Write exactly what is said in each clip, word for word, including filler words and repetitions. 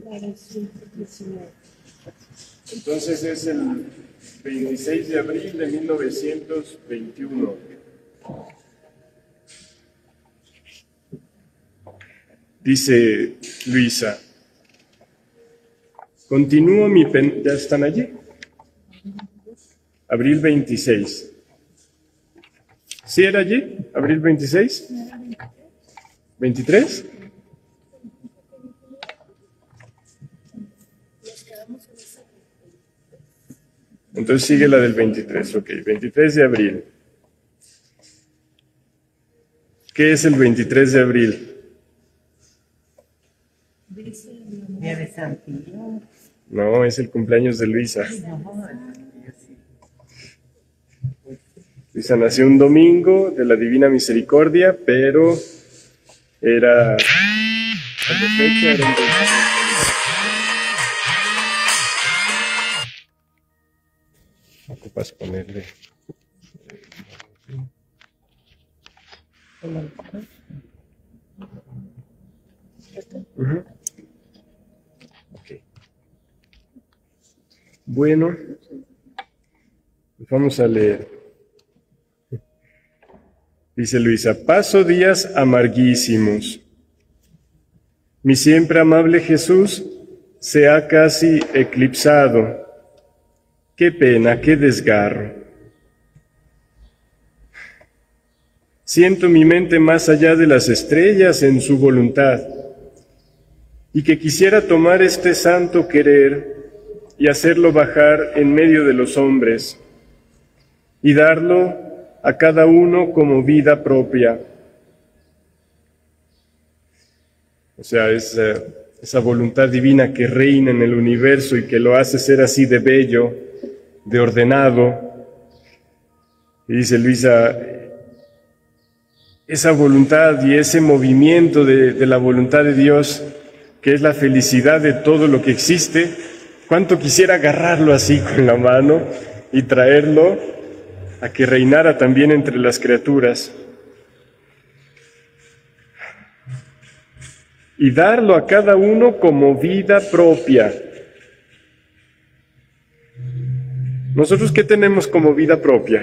Entonces es el veintiséis de abril de mil novecientos veintiuno. Dice Luisa, continúo mi pen... ¿Ya están allí? Abril veintiséis. ¿Sí era allí? ¿Abril veintiséis? ¿veintitrés? Entonces sigue la del veintitrés, ok, veintitrés de abril. ¿Qué es el veintitrés de abril? Día de San Pío. No, es el cumpleaños de Luisa. Luisa nació un domingo de la Divina Misericordia, pero era... ¿cuál fecha era? Ocupas ponerle... Uh-huh. Okay. Bueno, pues vamos a leer. Dice Luisa, paso días amarguísimos. Mi siempre amable Jesús se ha casi eclipsado. Qué pena, qué desgarro. Siento mi mente más allá de las estrellas en su voluntad, y que quisiera tomar este santo querer y hacerlo bajar en medio de los hombres, y darlo a cada uno como vida propia. O sea, es uh, esa voluntad divina que reina en el universo y que lo hace ser así de bello, de ordenado. Y dice Luisa, esa voluntad y ese movimiento de, de la voluntad de Dios, que es la felicidad de todo lo que existe, cuánto quisiera agarrarlo así con la mano y traerlo a que reinara también entre las criaturas. Y darlo a cada uno como vida propia. ¿Nosotros qué tenemos como vida propia?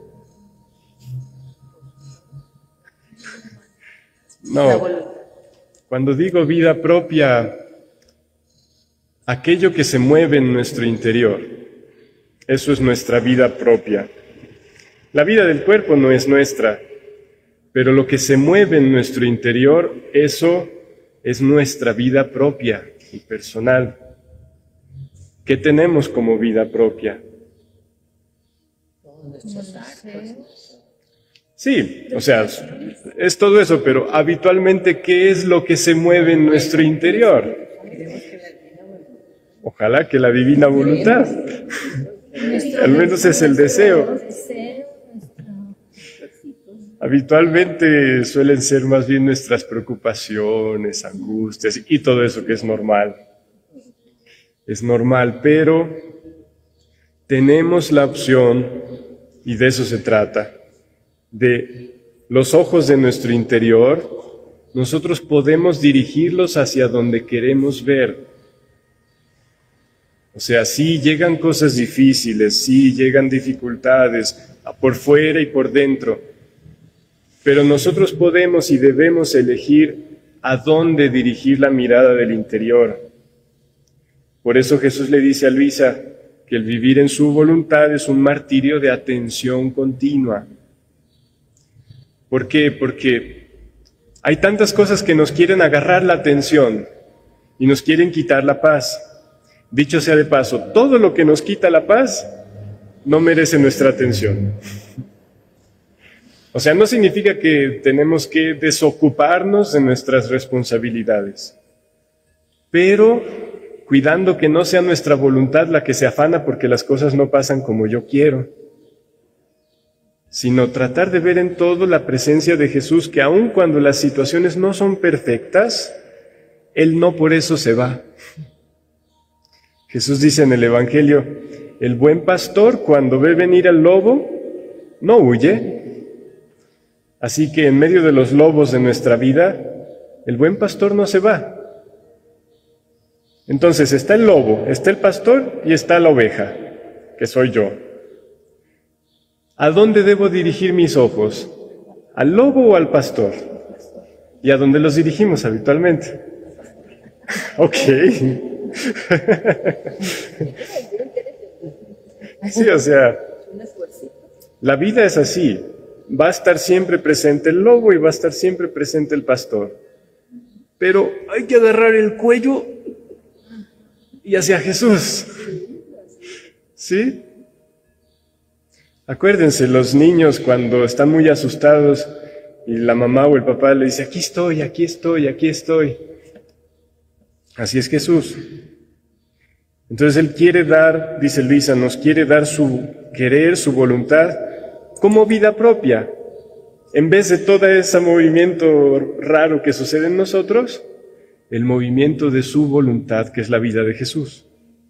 No, cuando digo vida propia, aquello que se mueve en nuestro interior, eso es nuestra vida propia. La vida del cuerpo no es nuestra, pero lo que se mueve en nuestro interior, eso es nuestra vida propia y personal. ¿Qué tenemos como vida propia? Nuestros actos. Sí, o sea, es todo eso, pero habitualmente, ¿qué es lo que se mueve en nuestro interior? Ojalá que la divina voluntad. Al menos es el deseo. Habitualmente suelen ser más bien nuestras preocupaciones, angustias y todo eso que es normal. Es normal, pero tenemos la opción, y de eso se trata, de los ojos de nuestro interior, nosotros podemos dirigirlos hacia donde queremos ver. O sea, sí llegan cosas difíciles, sí llegan dificultades, por fuera y por dentro, pero nosotros podemos y debemos elegir a dónde dirigir la mirada del interior. Por eso Jesús le dice a Luisa que el vivir en su voluntad es un martirio de atención continua. ¿Por qué? Porque hay tantas cosas que nos quieren agarrar la atención y nos quieren quitar la paz. Dicho sea de paso, todo lo que nos quita la paz no merece nuestra atención. O sea, no significa que tenemos que desocuparnos de nuestras responsabilidades, pero cuidando que no sea nuestra voluntad la que se afana porque las cosas no pasan como yo quiero, sino tratar de ver en todo la presencia de Jesús, que aun cuando las situaciones no son perfectas, Él no por eso se va. Jesús dice en el Evangelio, el buen pastor cuando ve venir al lobo, no huye. Así que en medio de los lobos de nuestra vida, el buen pastor no se va. Entonces está el lobo, está el pastor y está la oveja, que soy yo. ¿A dónde debo dirigir mis ojos? ¿Al lobo o al pastor? ¿Y a dónde los dirigimos habitualmente? Ok. Sí, o sea, la vida es así. Va a estar siempre presente el lobo y va a estar siempre presente el pastor. Pero hay que agarrar el cuello y hacia Jesús. ¿Sí? Acuérdense, los niños cuando están muy asustados y la mamá o el papá le dice, aquí estoy, aquí estoy, aquí estoy. Así es Jesús. Entonces Él quiere dar, dice Luisa, nos quiere dar su querer, su voluntad, como vida propia. En vez de todo ese movimiento raro que sucede en nosotros, el movimiento de su voluntad, que es la vida de Jesús.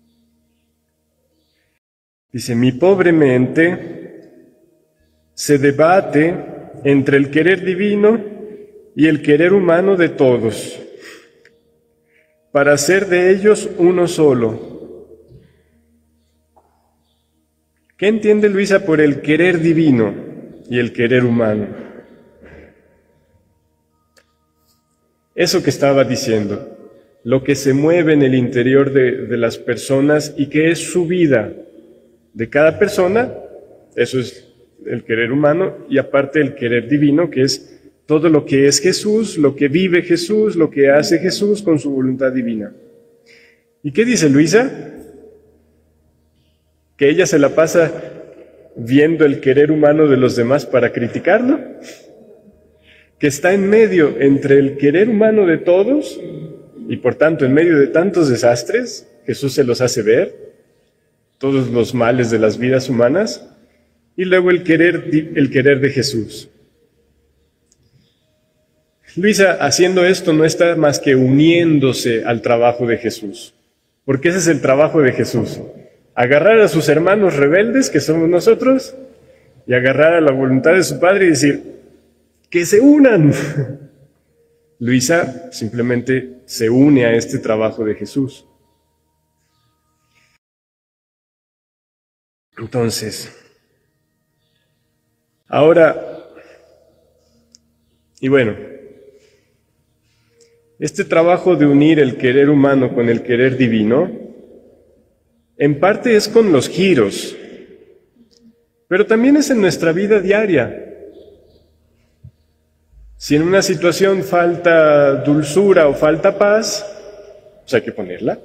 Dice, mi pobre mente se debate entre el querer divino y el querer humano de todos, para hacer de ellos uno solo. ¿Qué entiende Luisa por el querer divino y el querer humano? Eso que estaba diciendo, lo que se mueve en el interior de, de las personas y que es su vida de cada persona, eso es el querer humano, y aparte el querer divino, que es todo lo que es Jesús, lo que vive Jesús, lo que hace Jesús con su voluntad divina. ¿Y qué dice Luisa? ¿Que ella se la pasa viendo el querer humano de los demás para criticarlo? ¿Que está en medio entre el querer humano de todos y por tanto en medio de tantos desastres, Jesús se los hace ver, todos los males de las vidas humanas, y luego el querer, el querer de Jesús? Luisa, haciendo esto, no está más que uniéndose al trabajo de Jesús, porque ese es el trabajo de Jesús, agarrar a sus hermanos rebeldes, que somos nosotros, y agarrar a la voluntad de su Padre y decir, ¡que se unan! Luisa simplemente se une a este trabajo de Jesús. Entonces, ahora, y bueno, este trabajo de unir el querer humano con el querer divino, en parte es con los giros, pero también es en nuestra vida diaria. Si en una situación falta dulzura o falta paz, pues hay que ponerla.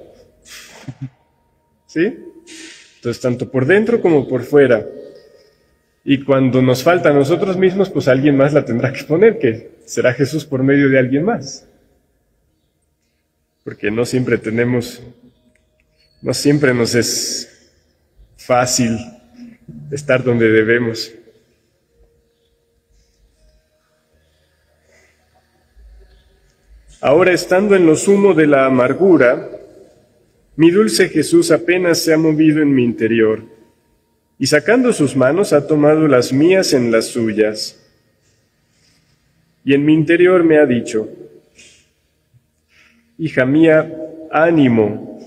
¿Sí? Entonces, tanto por dentro como por fuera. Y cuando nos falta a nosotros mismos, pues alguien más la tendrá que poner, que será Jesús por medio de alguien más. Porque no siempre tenemos, no siempre nos es fácil estar donde debemos. Ahora, estando en lo sumo de la amargura, mi dulce Jesús apenas se ha movido en mi interior, y sacando sus manos ha tomado las mías en las suyas. Y en mi interior me ha dicho, hija mía, ánimo.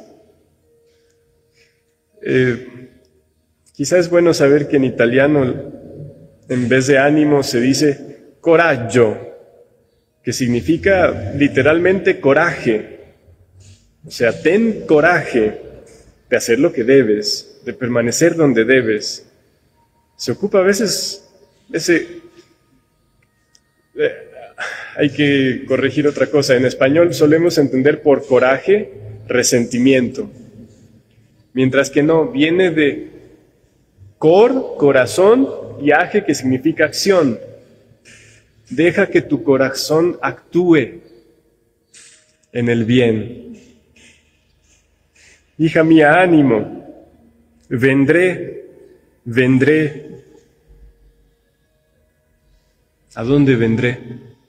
Eh, quizás es bueno saber que en italiano, en vez de ánimo, se dice coraggio, que significa literalmente coraje. O sea, ten coraje de hacer lo que debes, de permanecer donde debes. Se ocupa a veces ese... Eh, hay que corregir otra cosa. En español solemos entender por coraje resentimiento, mientras que no, viene de cor, corazón, y age, que significa acción. Deja que tu corazón actúe en el bien. Hija mía, ánimo, vendré, vendré. ¿A dónde vendré?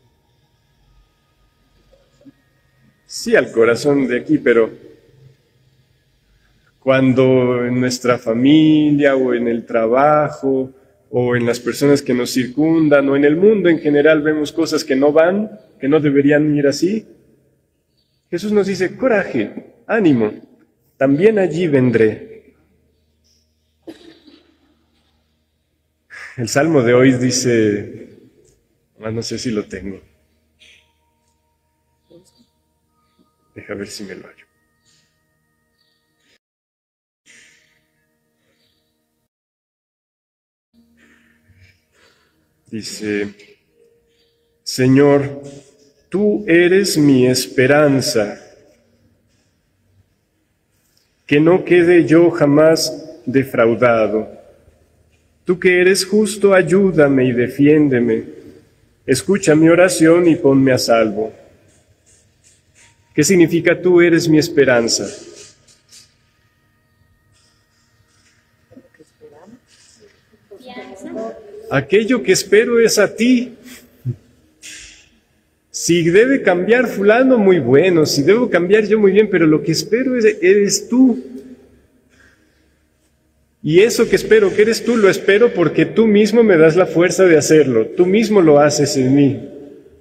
Sí, al corazón de aquí, pero cuando en nuestra familia o en el trabajo o en las personas que nos circundan o en el mundo en general vemos cosas que no van, que no deberían ir así, Jesús nos dice, coraje, ánimo, también allí vendré. El salmo de hoy dice, ah, no sé si lo tengo. Deja ver si me lo hallo. Dice, Señor, tú eres mi esperanza, que no quede yo jamás defraudado. Tú que eres justo, ayúdame y defiéndeme. Escucha mi oración y ponme a salvo. ¿Qué significa tú eres mi esperanza? Aquello que espero es a ti. Si debe cambiar fulano, muy bueno. Si debo cambiar yo, muy bien. Pero lo que espero es, eres tú. Y eso que espero, que eres tú, lo espero porque tú mismo me das la fuerza de hacerlo. Tú mismo lo haces en mí.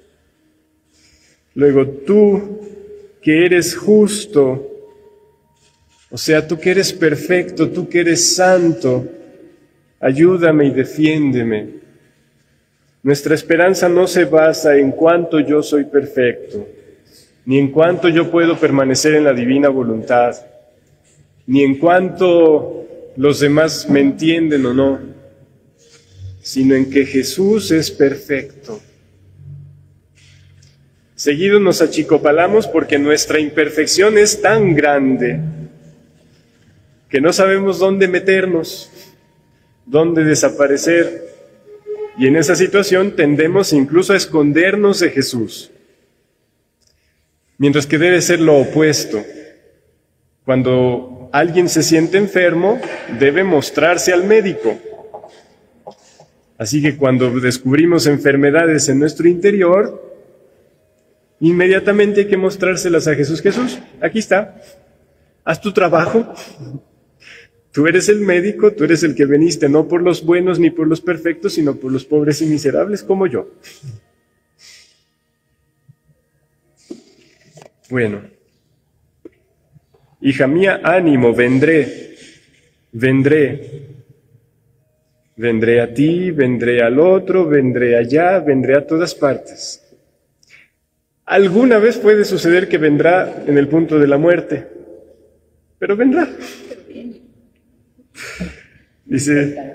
Luego, tú que eres justo, o sea, tú que eres perfecto, tú que eres santo, ayúdame y defiéndeme. Nuestra esperanza no se basa en cuánto yo soy perfecto, ni en cuánto yo puedo permanecer en la divina voluntad, ni en cuánto los demás me entienden o no, sino en que Jesús es perfecto. Seguido nos achicopalamos porque nuestra imperfección es tan grande que no sabemos dónde meternos, dónde desaparecer. Y en esa situación tendemos incluso a escondernos de Jesús. Mientras que debe ser lo opuesto. Cuando alguien se siente enfermo, debe mostrarse al médico. Así que cuando descubrimos enfermedades en nuestro interior, inmediatamente hay que mostrárselas a Jesús. Jesús, aquí está, haz tu trabajo. Tú eres el médico, tú eres el que veniste no por los buenos ni por los perfectos, sino por los pobres y miserables como yo. Bueno, hija mía, ánimo, vendré, vendré. Vendré a ti, vendré al otro, vendré allá, vendré a todas partes. Alguna vez puede suceder que vendrá en el punto de la muerte, pero vendrá. Dice,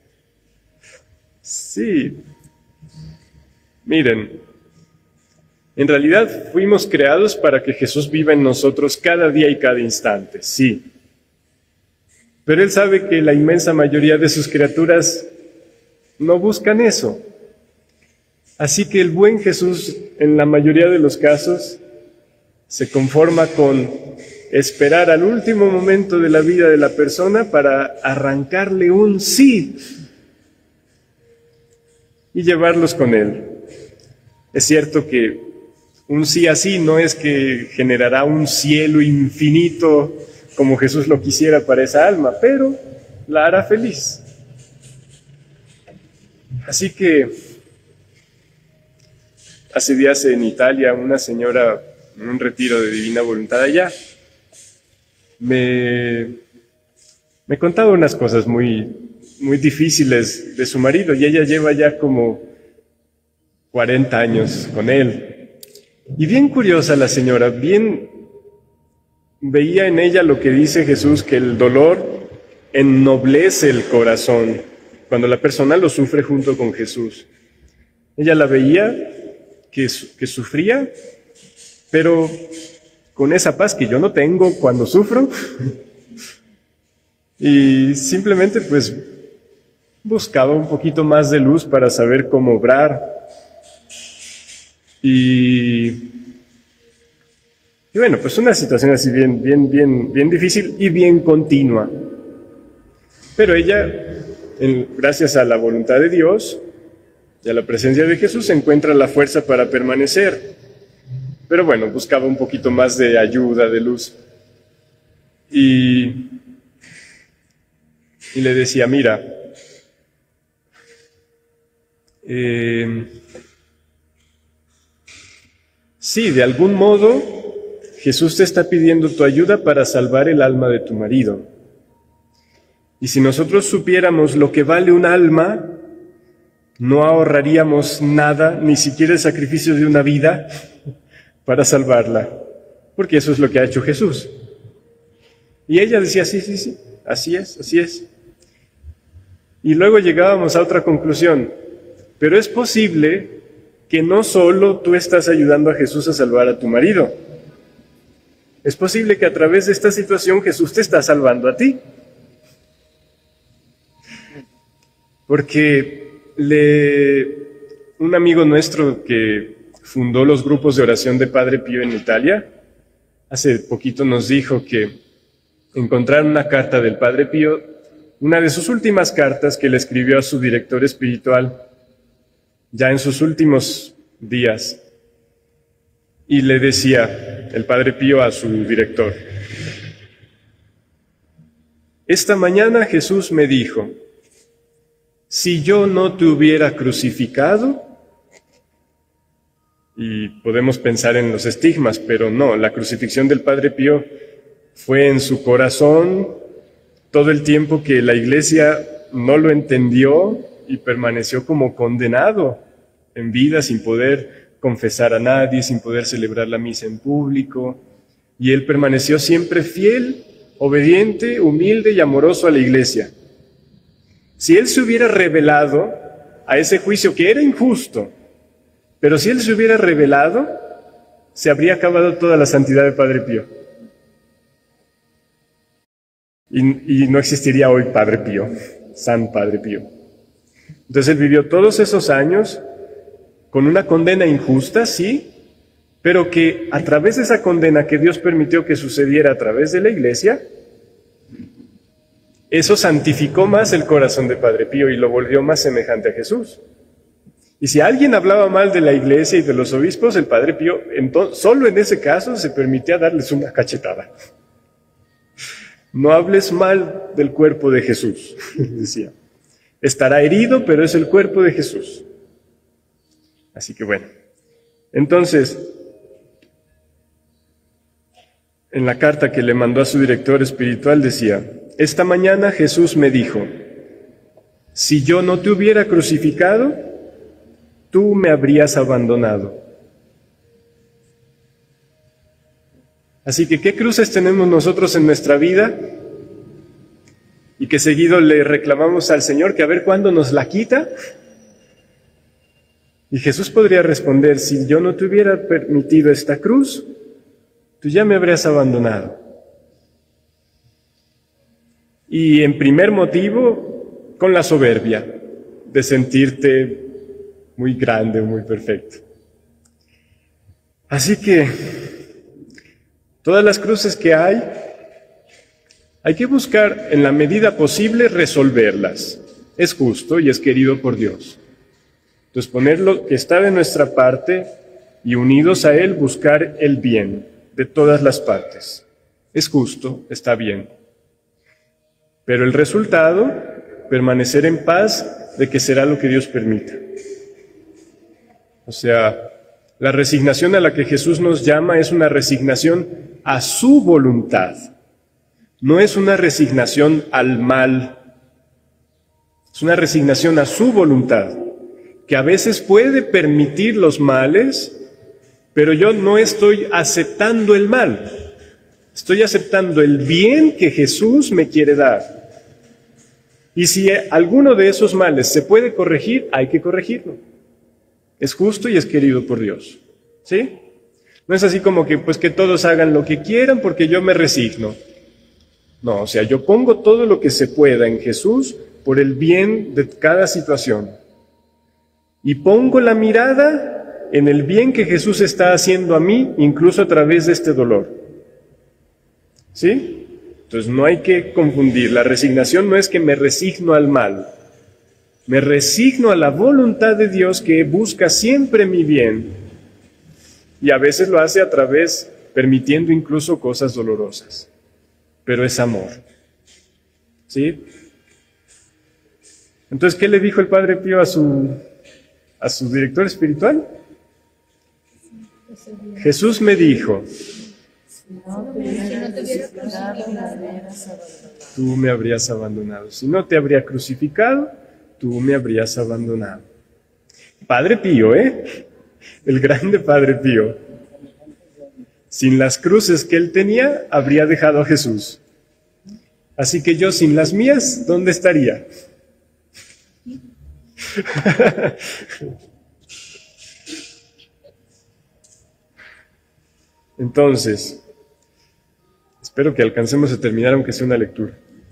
sí, miren, en realidad fuimos creados para que Jesús viva en nosotros cada día y cada instante, sí. Pero Él sabe que la inmensa mayoría de sus criaturas no buscan eso. Así que el buen Jesús, en la mayoría de los casos, se conforma con esperar al último momento de la vida de la persona para arrancarle un sí y llevarlos con Él. Es cierto que un sí así no es que generará un cielo infinito como Jesús lo quisiera para esa alma, pero la hará feliz. Así que hace días en Italia, una señora en un retiro de divina voluntad allá, me, me contaba unas cosas muy, muy difíciles de su marido, y ella lleva ya como cuarenta años con él. Y bien curiosa la señora, bien veía en ella lo que dice Jesús, que el dolor ennoblece el corazón cuando la persona lo sufre junto con Jesús. Ella la veía que, que sufría, pero con esa paz que yo no tengo cuando sufro, y simplemente pues buscaba un poquito más de luz para saber cómo obrar. Y, y bueno, pues una situación así bien, bien, bien, bien difícil y bien continua. Pero ella, en, gracias a la voluntad de Dios y a la presencia de Jesús, encuentra la fuerza para permanecer. Pero bueno, buscaba un poquito más de ayuda, de luz. Y, y le decía, mira, eh, sí, de algún modo Jesús te está pidiendo tu ayuda para salvar el alma de tu marido. Y si nosotros supiéramos lo que vale un alma, no ahorraríamos nada, ni siquiera el sacrificio de una vida, para salvarla, porque eso es lo que ha hecho Jesús. Y ella decía, sí, sí, sí, así es, así es. Y luego llegábamos a otra conclusión, pero es posible que no solo tú estás ayudando a Jesús a salvar a tu marido, es posible que a través de esta situación Jesús te está salvando a ti. Porque le, un amigo nuestro que fundó los grupos de oración de Padre Pío en Italia, hace poquito nos dijo que encontraron una carta del Padre Pío, una de sus últimas cartas que le escribió a su director espiritual, ya en sus últimos días, y le decía el Padre Pío a su director: esta mañana Jesús me dijo, si yo no te hubiera crucificado, y podemos pensar en los estigmas, pero no, la crucifixión del Padre Pío fue en su corazón todo el tiempo que la Iglesia no lo entendió y permaneció como condenado en vida, sin poder confesar a nadie, sin poder celebrar la misa en público, y él permaneció siempre fiel, obediente, humilde y amoroso a la Iglesia. Si él se hubiera rebelado a ese juicio que era injusto, pero si él se hubiera rebelado, se habría acabado toda la santidad de Padre Pío. Y, y no existiría hoy Padre Pío, San Padre Pío. Entonces él vivió todos esos años con una condena injusta, sí, pero que a través de esa condena que Dios permitió que sucediera a través de la Iglesia, eso santificó más el corazón de Padre Pío y lo volvió más semejante a Jesús. Y si alguien hablaba mal de la Iglesia y de los obispos, el Padre Pío, entonces, solo en ese caso, se permitía darles una cachetada. No hables mal del cuerpo de Jesús, decía. Estará herido, pero es el cuerpo de Jesús. Así que bueno, entonces, en la carta que le mandó a su director espiritual decía: esta mañana Jesús me dijo, si yo no te hubiera crucificado, tú me habrías abandonado. Así que, ¿qué cruces tenemos nosotros en nuestra vida? Y que seguido le reclamamos al Señor que a ver cuándo nos la quita. Y Jesús podría responder: si yo no te hubiera permitido esta cruz, tú ya me habrías abandonado. Y en primer motivo, con la soberbia de sentirte muy grande, muy perfecto. Así que todas las cruces que hay, hay que buscar en la medida posible resolverlas. Es justo y es querido por Dios. Entonces poner lo que está de nuestra parte y unidos a Él buscar el bien de todas las partes. Es justo, está bien. Pero el resultado, permanecer en paz de que será lo que Dios permita. O sea, la resignación a la que Jesús nos llama es una resignación a su voluntad. No es una resignación al mal. Es una resignación a su voluntad, que a veces puede permitir los males, pero yo no estoy aceptando el mal. Estoy aceptando el bien que Jesús me quiere dar. Y si alguno de esos males se puede corregir, hay que corregirlo. Es justo y es querido por Dios. ¿Sí? No es así como que, pues, que todos hagan lo que quieran porque yo me resigno. No, o sea, yo pongo todo lo que se pueda en Jesús por el bien de cada situación. Y pongo la mirada en el bien que Jesús está haciendo a mí, incluso a través de este dolor. ¿Sí? Entonces no hay que confundir. La resignación no es que me resigno al mal. Me resigno a la voluntad de Dios que busca siempre mi bien. Y a veces lo hace a través, permitiendo incluso cosas dolorosas. Pero es amor. ¿Sí? Entonces, ¿qué le dijo el Padre Pío a su, a su director espiritual? Jesús me dijo, No te hubieras crucificado, me habrías abandonado. Tú me habrías abandonado. Si no te habría crucificado, tú me habrías abandonado. Padre Pío, ¿eh? El grande Padre Pío. Sin las cruces que él tenía, habría dejado a Jesús. Así que yo sin las mías, ¿dónde estaría? Entonces, espero que alcancemos a terminar aunque sea una lectura.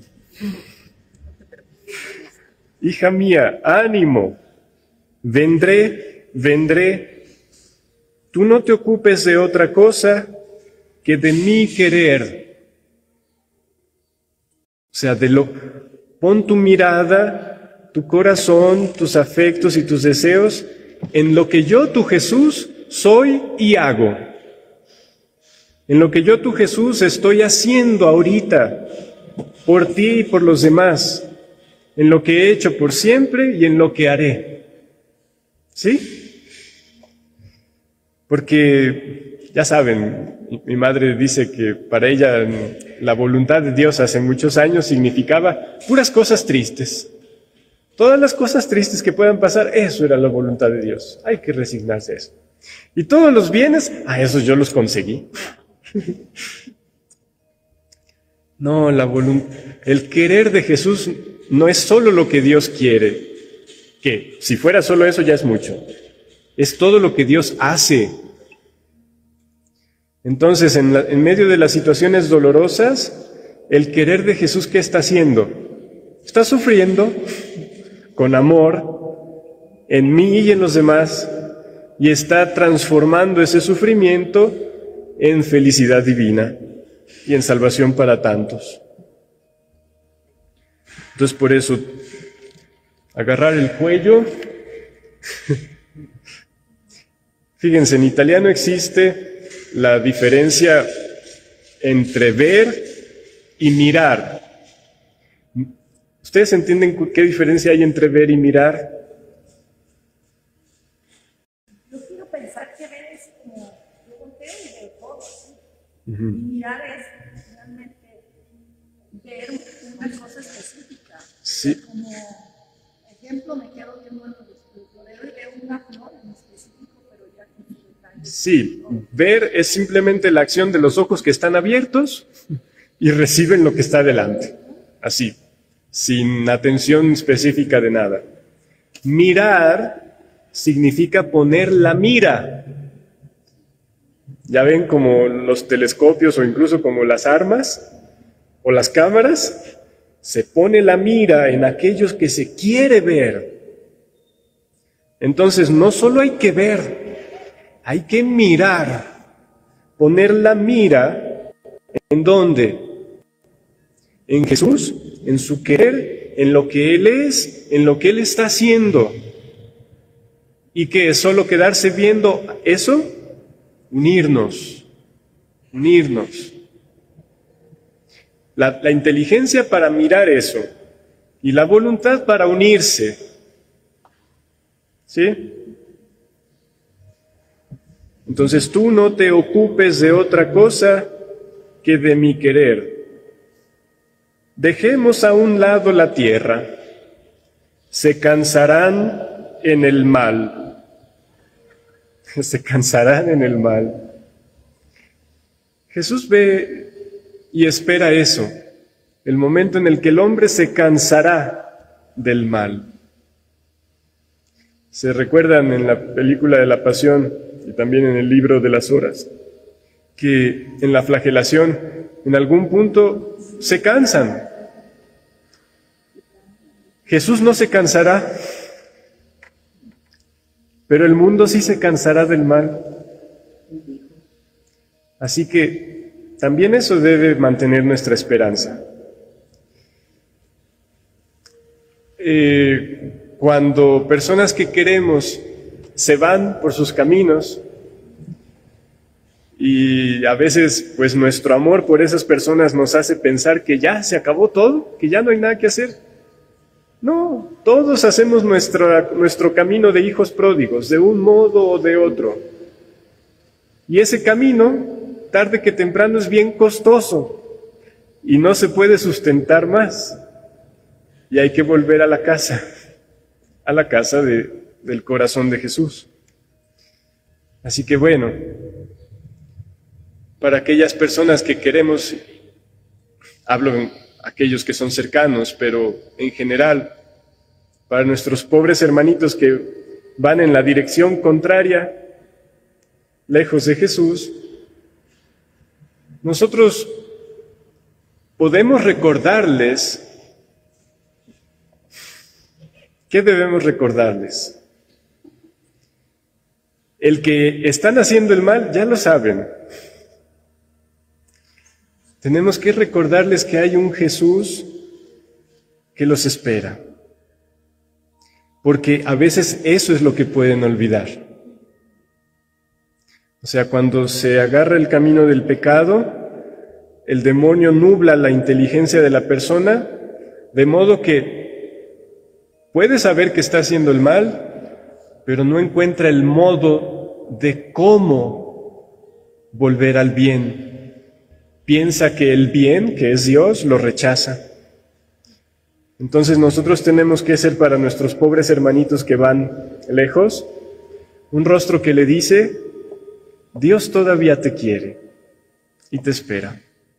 Hija mía, ánimo, vendré, vendré. Tú no te ocupes de otra cosa que de mi querer. O sea, de lo, pon tu mirada, tu corazón, tus afectos y tus deseos en lo que yo, tu Jesús, soy y hago. En lo que yo, tu Jesús, estoy haciendo ahorita, por ti y por los demás, en lo que he hecho por siempre y en lo que haré. ¿Sí? Porque, ya saben, mi madre dice que para ella la voluntad de Dios hace muchos años significaba puras cosas tristes. Todas las cosas tristes que puedan pasar, eso era la voluntad de Dios. Hay que resignarse a eso. Y todos los bienes, a esos yo los conseguí. No, la voluntad, el querer de Jesús no es solo lo que Dios quiere, que si fuera solo eso ya es mucho, es todo lo que Dios hace. Entonces, en, la, en medio de las situaciones dolorosas, el querer de Jesús, ¿qué está haciendo? Está sufriendo con amor en mí y en los demás, y está transformando ese sufrimiento en felicidad divina y en salvación para tantos. Entonces, por eso, agarrar el cuello. Fíjense, en italiano existe la diferencia entre ver y mirar. ¿Ustedes entienden qué diferencia hay entre ver y mirar? Yo quiero pensar que ver es como, yo volteo y veo todo así. Uh-huh. Y mirar es realmente ver una cosa específica. Sí. Como ejemplo, me quedo viendo en el florero y veo una flor en específico, pero ya con sus detalles. Sí, ver es simplemente la acción de los ojos que están abiertos y reciben lo que está delante. Así, sin atención específica de nada. Mirar significa poner la mira. Ya ven como los telescopios o incluso como las armas o las cámaras, se pone la mira en aquellos que se quiere ver. Entonces no solo hay que ver, hay que mirar, poner la mira ¿en dónde? En Jesús, en su querer, en lo que Él es, en lo que Él está haciendo. ¿Y qué es solo quedarse viendo eso? Unirnos, unirnos. La, la inteligencia para mirar eso y la voluntad para unirse. ¿Sí? Entonces tú no te ocupes de otra cosa que de mi querer. Dejemos a un lado la tierra. Se cansarán en el mal. Se cansarán en el mal. Jesús ve y espera eso, el momento en el que el hombre se cansará del mal. Se recuerdan en la película de la Pasión y también en el libro de las Horas, que en la flagelación, en algún punto, se cansan. Jesús no se cansará, pero el mundo sí se cansará del mal. Así que también eso debe mantener nuestra esperanza. Eh, cuando personas que queremos se van por sus caminos y a veces pues nuestro amor por esas personas nos hace pensar que ya se acabó todo, que ya no hay nada que hacer. No, todos hacemos nuestro, nuestro camino de hijos pródigos, de un modo o de otro. Y ese camino tarde que temprano es bien costoso y no se puede sustentar más. Y hay que volver a la casa, a la casa de, del corazón de Jesús. Así que bueno, para aquellas personas que queremos, hablo en aquellos que son cercanos, pero en general, para nuestros pobres hermanitos que van en la dirección contraria, lejos de Jesús, nosotros podemos recordarles. ¿Qué debemos recordarles? El que están haciendo el mal, ya lo saben. Tenemos que recordarles que hay un Jesús que los espera. Porque a veces eso es lo que pueden olvidar. O sea, cuando se agarra el camino del pecado, el demonio nubla la inteligencia de la persona, de modo que puede saber que está haciendo el mal, pero no encuentra el modo de cómo volver al bien. Piensa que el bien, que es Dios, lo rechaza. Entonces nosotros tenemos que ser para nuestros pobres hermanitos que van lejos, un rostro que le dice: Dios todavía te quiere y te espera.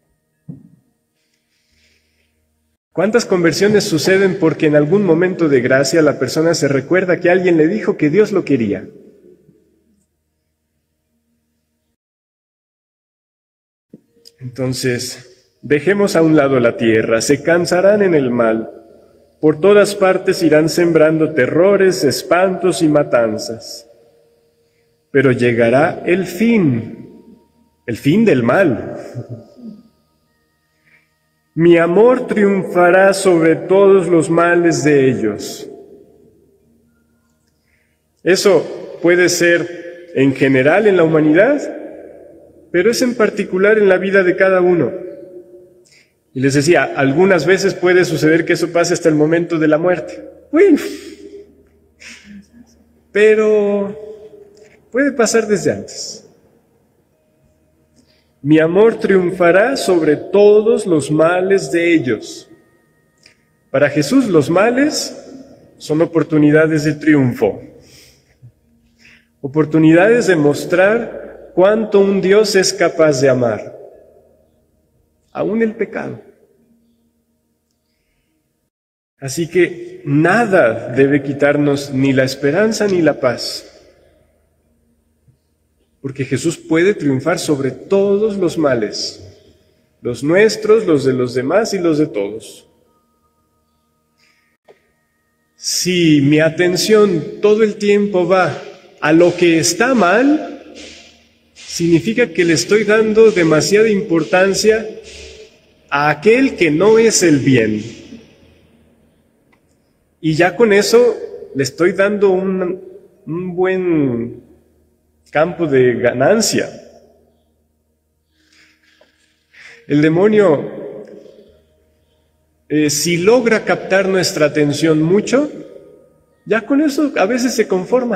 ¿Cuántas conversiones suceden porque en algún momento de gracia la persona se recuerda que alguien le dijo que Dios lo quería? Entonces, dejemos a un lado la tierra, se cansarán en el mal, por todas partes irán sembrando terrores, espantos y matanzas. Pero llegará el fin, el fin del mal. Mi amor triunfará sobre todos los males de ellos. Eso puede ser en general en la humanidad, pero es en particular en la vida de cada uno. Y les decía, algunas veces puede suceder que eso pase hasta el momento de la muerte. Bueno, pero puede pasar desde antes. Mi amor triunfará sobre todos los males de ellos. Para Jesús los males son oportunidades de triunfo, oportunidades de mostrar cuánto un Dios es capaz de amar, aún el pecado. Así que nada debe quitarnos ni la esperanza ni la paz, porque Jesús puede triunfar sobre todos los males, los nuestros, los de los demás y los de todos. Si mi atención todo el tiempo va a lo que está mal, significa que le estoy dando demasiada importancia a aquel que no es el bien. Y ya con eso le estoy dando un, un buen campo de ganancia. El demonio, eh, si logra captar nuestra atención mucho, ya con eso a veces se conforma.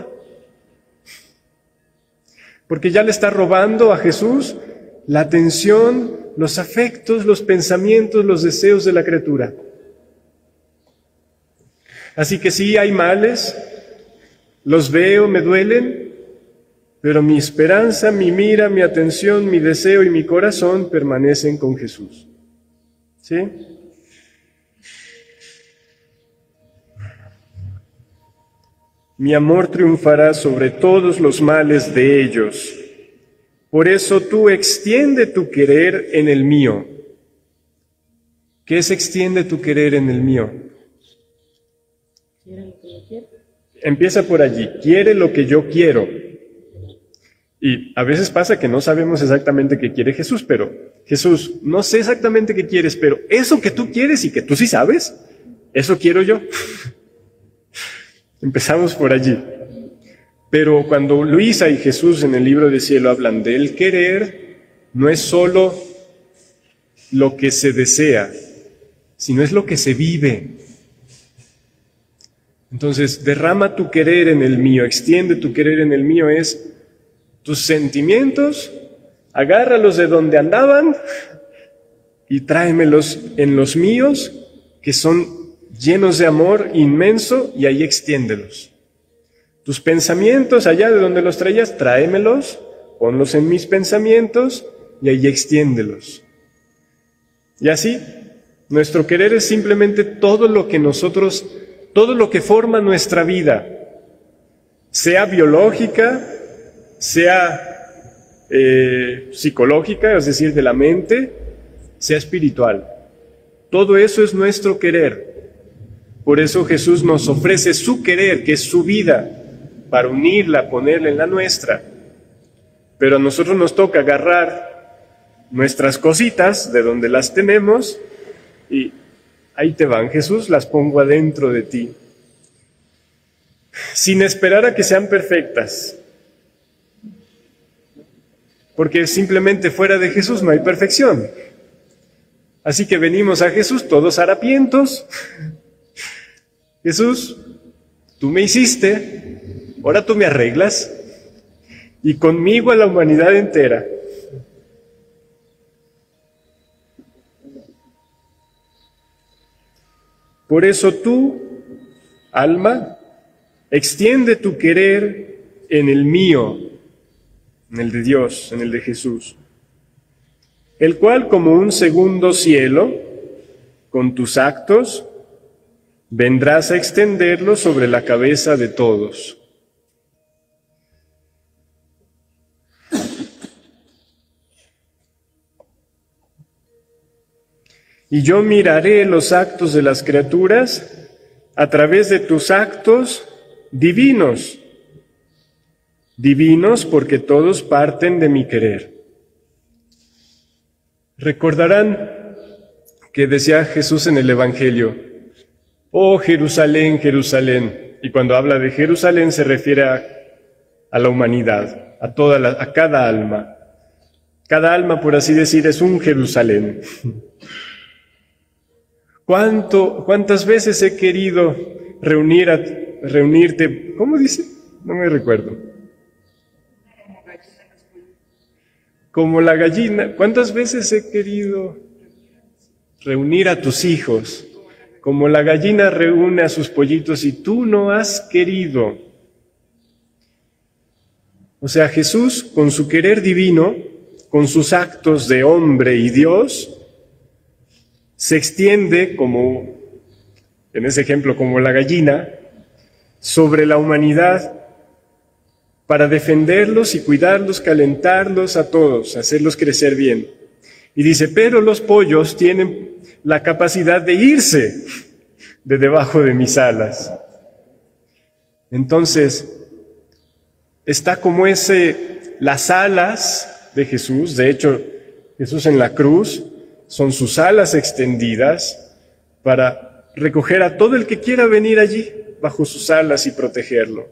Porque ya le está robando a Jesús la atención, los afectos, los pensamientos, los deseos de la criatura. Así que sí, hay males, los veo, me duelen, pero mi esperanza, mi mira, mi atención, mi deseo y mi corazón permanecen con Jesús. ¿Sí? Mi amor triunfará sobre todos los males de ellos. Por eso tú extiende tu querer en el mío. ¿Qué es extiende tu querer en el mío? ¿Quiere lo que yo quiero? Empieza por allí. Quiere lo que yo quiero. Y a veces pasa que no sabemos exactamente qué quiere Jesús, pero Jesús, no sé exactamente qué quieres, pero eso que tú quieres y que tú sí sabes, eso quiero yo. Empezamos por allí. Pero cuando Luisa y Jesús en el libro de cielo hablan del querer, no es solo lo que se desea, sino es lo que se vive. Entonces, derrama tu querer en el mío, extiende tu querer en el mío, es tus sentimientos, agárralos de donde andaban y tráemelos en los míos, que son llenos de amor inmenso, y ahí extiéndelos. Tus pensamientos, allá de donde los traías, tráemelos, ponlos en mis pensamientos y ahí extiéndelos. Y así, nuestro querer es simplemente todo lo que nosotros, todo lo que forma nuestra vida, sea biológica, sea eh, psicológica, es decir, de la mente, sea espiritual. Todo eso es nuestro querer. Por eso Jesús nos ofrece su querer, que es su vida, para unirla, ponerla en la nuestra. Pero a nosotros nos toca agarrar nuestras cositas de donde las tenemos y ahí te van, Jesús, las pongo adentro de ti, sin esperar a que sean perfectas, porque simplemente fuera de Jesús no hay perfección. Así que venimos a Jesús todos harapientos. Jesús, tú me hiciste, ahora tú me arreglas, y conmigo a la humanidad entera. Por eso tú, alma, extiende tu querer en el mío, en el de Dios, en el de Jesús, el cual, como un segundo cielo, con tus actos, vendrás a extenderlo sobre la cabeza de todos. Y yo miraré los actos de las criaturas a través de tus actos divinos, divinos porque todos parten de mi querer. Recordarán que decía Jesús en el Evangelio, oh Jerusalén, Jerusalén, y cuando habla de Jerusalén se refiere a, a la humanidad, a, toda la, a cada alma. Cada alma, por así decir, es un Jerusalén. ¿Cuánto, ¿Cuántas veces he querido reunir a, reunirte? ¿Cómo dice? No me recuerdo. Como la gallina. ¿Cuántas veces he querido reunir a tus hijos? Como la gallina reúne a sus pollitos y tú no has querido. O sea, Jesús, con su querer divino, con sus actos de hombre y Dios, se extiende como, en ese ejemplo, como la gallina, sobre la humanidad para defenderlos y cuidarlos, calentarlos a todos, hacerlos crecer bien. Y dice, pero los pollos tienen la capacidad de irse de debajo de mis alas. Entonces, está como ese, las alas de Jesús, de hecho, Jesús en la cruz, son sus alas extendidas para recoger a todo el que quiera venir allí bajo sus alas y protegerlo.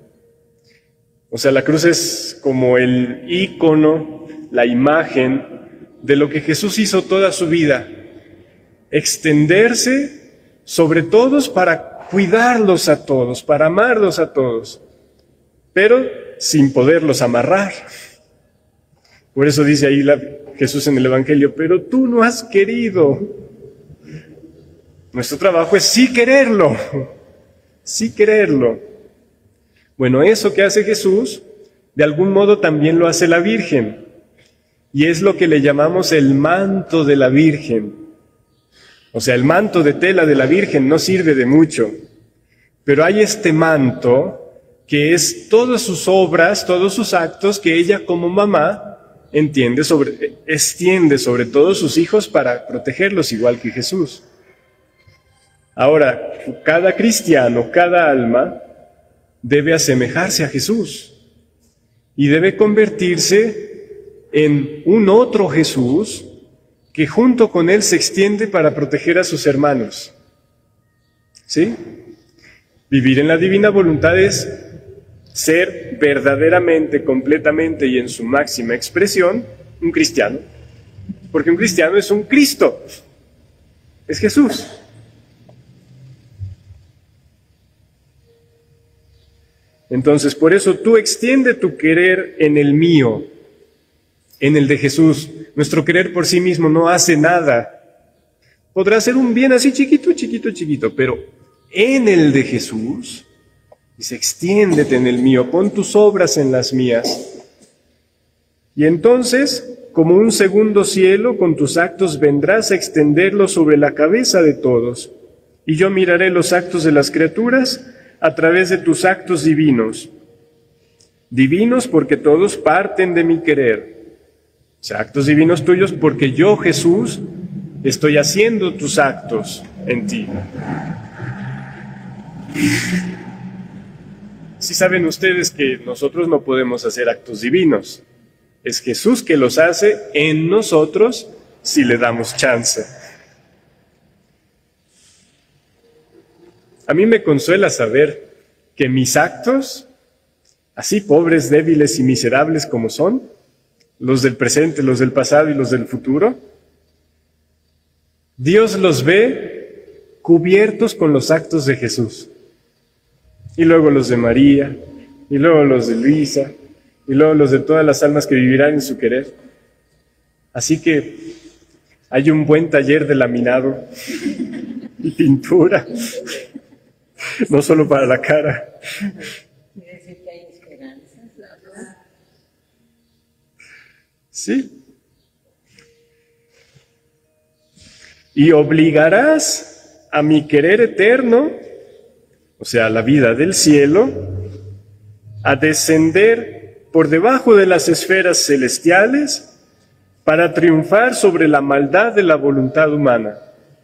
O sea, la cruz es como el ícono, la imagen de lo que Jesús hizo toda su vida, extenderse sobre todos para cuidarlos a todos, para amarlos a todos, pero sin poderlos amarrar. Por eso dice ahí la, Jesús en el Evangelio, pero tú no has querido. Nuestro trabajo es sí quererlo, sí quererlo. Bueno, eso que hace Jesús, de algún modo también lo hace la Virgen, y es lo que le llamamos el manto de la Virgen. O sea, el manto de tela de la Virgen no sirve de mucho, pero hay este manto que es todas sus obras, todos sus actos que ella como mamá entiende sobre, extiende sobre todos sus hijos para protegerlos igual que Jesús. Ahora, cada cristiano, cada alma debe asemejarse a Jesús y debe convertirse en un otro Jesús que junto con él se extiende para proteger a sus hermanos. ¿Sí? Vivir en la divina voluntad es ser verdaderamente, completamente y en su máxima expresión un cristiano. Porque un cristiano es un Cristo, es Jesús. Entonces, por eso tú extiende tu querer en el mío, en el de Jesús. Nuestro querer por sí mismo no hace nada. Podrá ser un bien así chiquito, chiquito, chiquito, pero en el de Jesús, dice, extiéndete en el mío, pon tus obras en las mías. Y entonces, como un segundo cielo, con tus actos vendrás a extenderlo sobre la cabeza de todos. Y yo miraré los actos de las criaturas a través de tus actos divinos. Divinos porque todos parten de mi querer. O sea, actos divinos tuyos porque yo, Jesús, estoy haciendo tus actos en ti. Sí saben ustedes que nosotros no podemos hacer actos divinos. Es Jesús que los hace en nosotros si le damos chance. A mí me consuela saber que mis actos, así pobres, débiles y miserables como son, los del presente, los del pasado y los del futuro, Dios los ve cubiertos con los actos de Jesús. Y luego los de María, y luego los de Luisa, y luego los de todas las almas que vivirán en su querer. Así que hay un buen taller de laminado y pintura, no solo para la cara. Quiere decir que hay esperanza. Sí. Y obligarás a mi querer eterno, o sea, la vida del cielo, a descender por debajo de las esferas celestiales para triunfar sobre la maldad de la voluntad humana.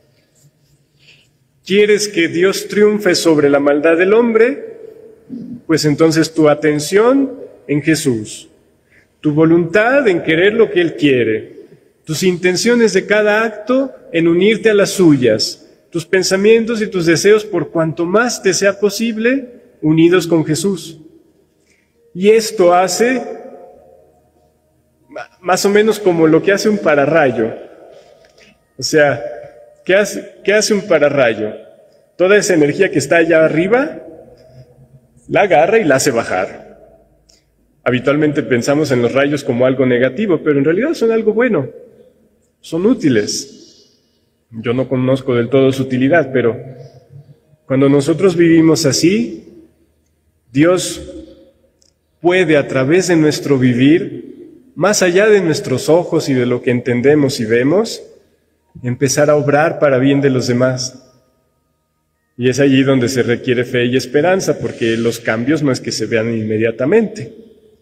¿Quieres que Dios triunfe sobre la maldad del hombre? Pues entonces tu atención en Jesús, tu voluntad en querer lo que Él quiere, tus intenciones de cada acto en unirte a las suyas, tus pensamientos y tus deseos por cuanto más te sea posible, unidos con Jesús. Y esto hace más o menos como lo que hace un pararrayo. O sea, ¿qué hace, qué hace un pararrayo? Toda esa energía que está allá arriba, la agarra y la hace bajar. Habitualmente pensamos en los rayos como algo negativo, pero en realidad son algo bueno, son útiles. Yo no conozco del todo su utilidad, pero cuando nosotros vivimos así, Dios puede a través de nuestro vivir, más allá de nuestros ojos y de lo que entendemos y vemos, empezar a obrar para bien de los demás. Y es allí donde se requiere fe y esperanza, porque los cambios no es que se vean inmediatamente.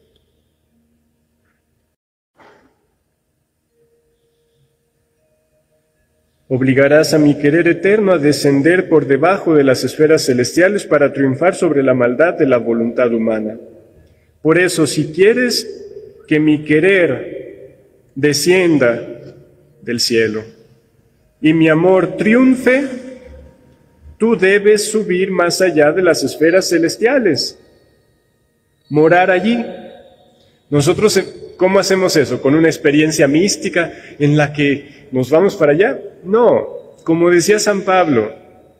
Obligarás a mi querer eterno a descender por debajo de las esferas celestiales para triunfar sobre la maldad de la voluntad humana. Por eso, si quieres que mi querer descienda del cielo y mi amor triunfe, tú debes subir más allá de las esferas celestiales, morar allí. Nosotros, ¿cómo hacemos eso? ¿Con una experiencia mística en la que nos vamos para allá? No, como decía San Pablo,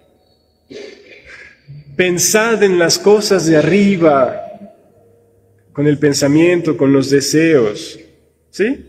pensad en las cosas de arriba, con el pensamiento, con los deseos, ¿sí?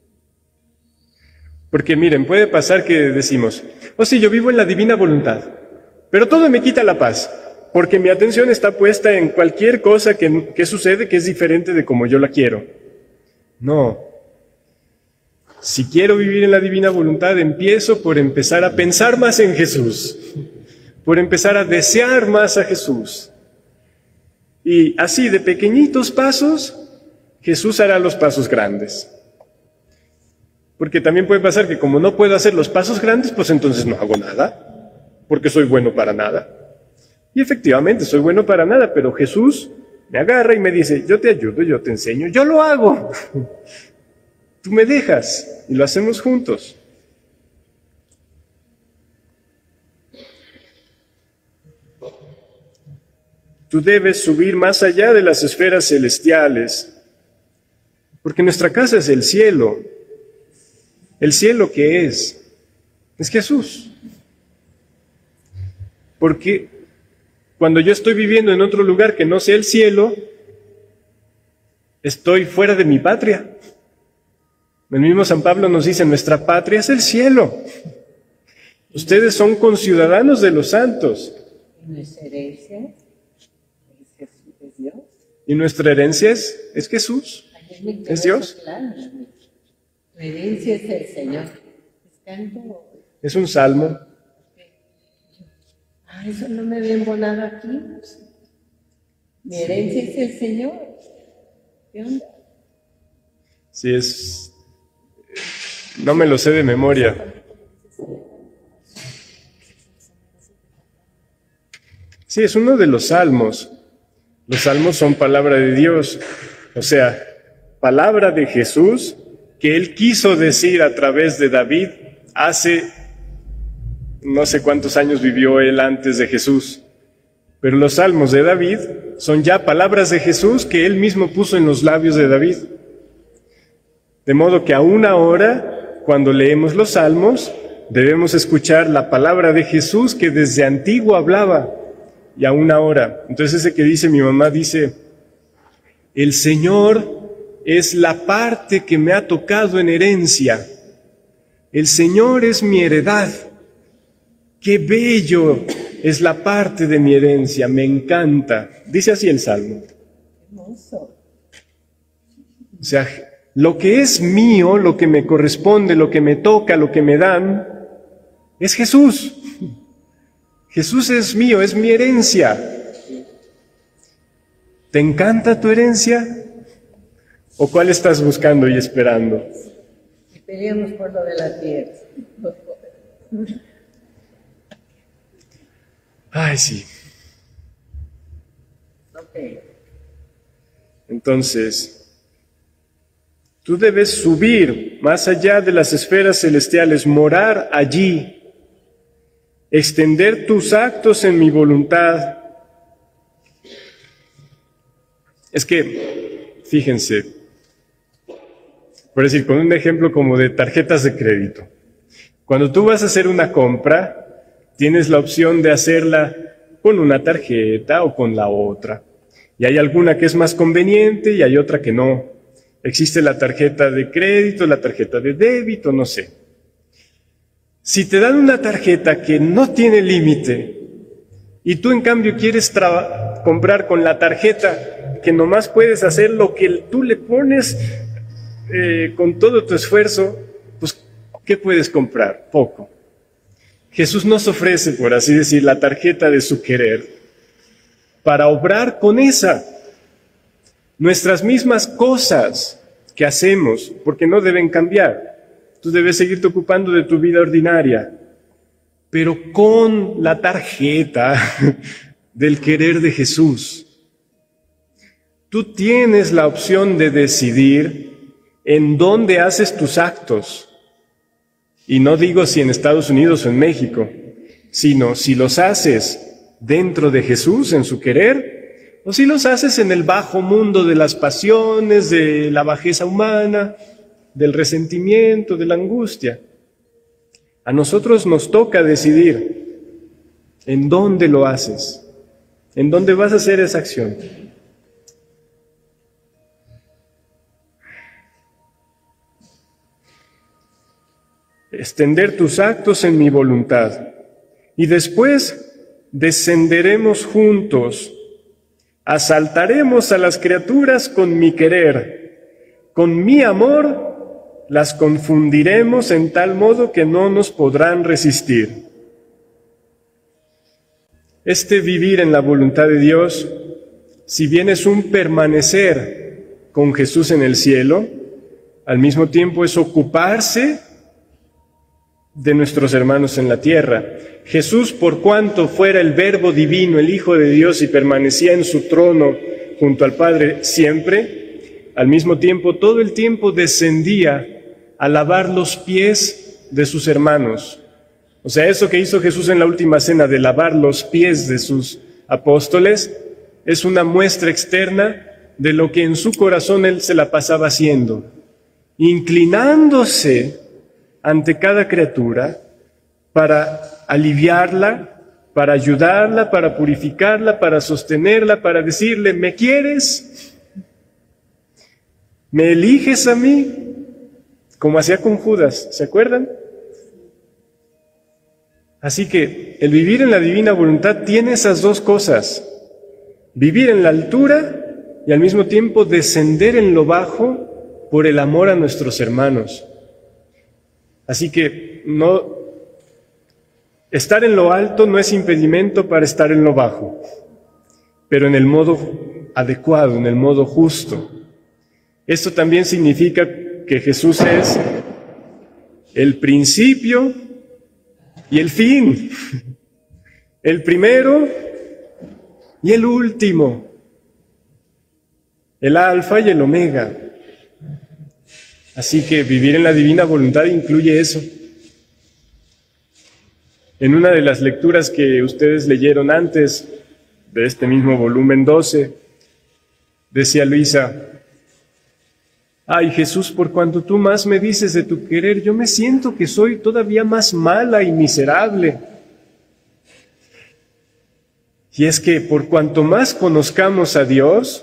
Porque miren, puede pasar que decimos, oh sí, yo vivo en la divina voluntad, pero todo me quita la paz, porque mi atención está puesta en cualquier cosa que, que sucede que es diferente de como yo la quiero. No. Si quiero vivir en la divina voluntad, empiezo por empezar a pensar más en Jesús, por empezar a desear más a Jesús. Y así, de pequeñitos pasos, Jesús hará los pasos grandes. Porque también puede pasar que como no puedo hacer los pasos grandes, pues entonces no hago nada, porque soy bueno para nada. Y efectivamente, soy bueno para nada, pero Jesús me agarra y me dice, yo te ayudo, yo te enseño, yo lo hago. Tú me dejas y lo hacemos juntos. Tú debes subir más allá de las esferas celestiales, porque nuestra casa es el cielo. ¿El cielo qué es? Es Jesús. Porque cuando yo estoy viviendo en otro lugar que no sea el cielo, estoy fuera de mi patria. El mismo San Pablo nos dice, nuestra patria es el cielo. Ustedes son conciudadanos de los santos. ¿Y nuestra herencia es Jesús, es Dios? ¿Y nuestra herencia es, es Jesús? Ayer me quedó ¿Es Dios? eso claro. Tu herencia es el Señor. ¿Es canto? Es un salmo. Ah, eso no me había embonado aquí. Mi herencia es el Señor. ¿Qué onda? Sí, es... No me lo sé de memoria. Sí, es uno de los salmos. Los salmos son palabra de Dios. O sea, palabra de Jesús que Él quiso decir a través de David hace no sé cuántos años vivió Él antes de Jesús. Pero los salmos de David son ya palabras de Jesús que Él mismo puso en los labios de David. De modo que aún ahora, cuando leemos los salmos, debemos escuchar la palabra de Jesús que desde antiguo hablaba, y aún ahora. Entonces ese que dice mi mamá dice, el Señor es la parte que me ha tocado en herencia. El Señor es mi heredad. ¡Qué bello es la parte de mi herencia! Me encanta. Dice así el Salmo. Hermoso. O sea, lo que es mío, lo que me corresponde, lo que me toca, lo que me dan, es Jesús. Jesús es mío, es mi herencia. ¿Te encanta tu herencia? ¿O cuál estás buscando y esperando? Y peleamos por lo de la tierra. Ay, sí. Ok. Entonces, tú debes subir más allá de las esferas celestiales, morar allí, extender tus actos en mi voluntad. Es que, fíjense, por decir, con un ejemplo como de tarjetas de crédito. Cuando tú vas a hacer una compra, tienes la opción de hacerla con una tarjeta o con la otra. Y hay alguna que es más conveniente y hay otra que no. Existe la tarjeta de crédito, la tarjeta de débito, no sé. Si te dan una tarjeta que no tiene límite y tú en cambio quieres comprar con la tarjeta que nomás puedes hacer lo que tú le pones eh, con todo tu esfuerzo, pues ¿qué puedes comprar? Poco. Jesús nos ofrece, por así decir, la tarjeta de su querer para obrar con esa. Nuestras mismas cosas que hacemos, porque no deben cambiar. Tú debes seguirte ocupando de tu vida ordinaria, pero con la tarjeta del querer de Jesús. Tú tienes la opción de decidir en dónde haces tus actos. Y no digo si en Estados Unidos o en México, sino si los haces dentro de Jesús, en su querer, o si los haces en el bajo mundo de las pasiones, de la bajeza humana, del resentimiento, de la angustia. A nosotros nos toca decidir en dónde lo haces, en dónde vas a hacer esa acción. Extender tus actos en mi voluntad. Y después descenderemos juntos, asaltaremos a las criaturas con mi querer, con mi amor las confundiremos en tal modo que no nos podrán resistir. Este vivir en la voluntad de Dios, si bien es un permanecer con Jesús en el cielo, al mismo tiempo es ocuparse de nuestros hermanos en la tierra. Jesús, por cuanto fuera el Verbo divino, el Hijo de Dios, y permanecía en su trono junto al Padre siempre, al mismo tiempo, todo el tiempo descendía a lavar los pies de sus hermanos. O sea, eso que hizo Jesús en la última cena de lavar los pies de sus apóstoles es una muestra externa de lo que en su corazón él se la pasaba haciendo, inclinándose ante cada criatura para aliviarla, para ayudarla, para purificarla, para sostenerla, para decirle, ¿me quieres? ¿Me eliges a mí? como hacía con Judas, ¿se acuerdan? Así que el vivir en la divina voluntad tiene esas dos cosas: vivir en la altura y al mismo tiempo descender en lo bajo por el amor a nuestros hermanos. Así que no, estar en lo alto no es impedimento para estar en lo bajo, pero en el modo adecuado, en el modo justo. Esto también significa que Jesús es el principio y el fin, el primero y el último, el alfa y el omega. Así que vivir en la divina voluntad incluye eso. En una de las lecturas que ustedes leyeron antes, de este mismo volumen doce, decía Luisa: ay, Jesús, por cuanto tú más me dices de tu querer, yo me siento que soy todavía más mala y miserable. Y es que por cuanto más conozcamos a Dios,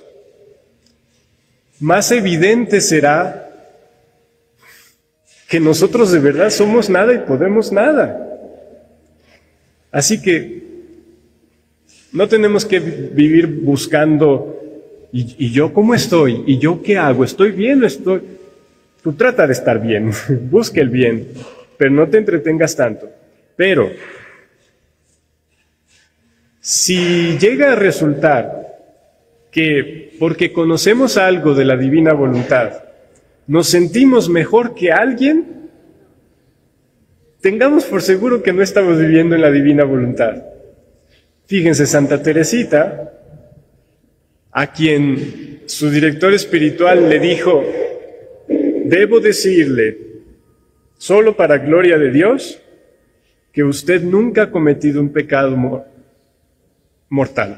más evidente será que nosotros de verdad somos nada y podemos nada. Así que no tenemos que vivir buscando, ¿y, y yo cómo estoy? ¿Y yo qué hago? ¿Estoy bien o estoy...? Tú trata de estar bien, busca el bien, pero no te entretengas tanto. Pero si llega a resultar que porque conocemos algo de la divina voluntad, nos sentimos mejor que alguien, tengamos por seguro que no estamos viviendo en la divina voluntad. Fíjense, Santa Teresita, a quien su director espiritual le dijo: debo decirle, solo para gloria de Dios, que usted nunca ha cometido un pecado mo- mortal.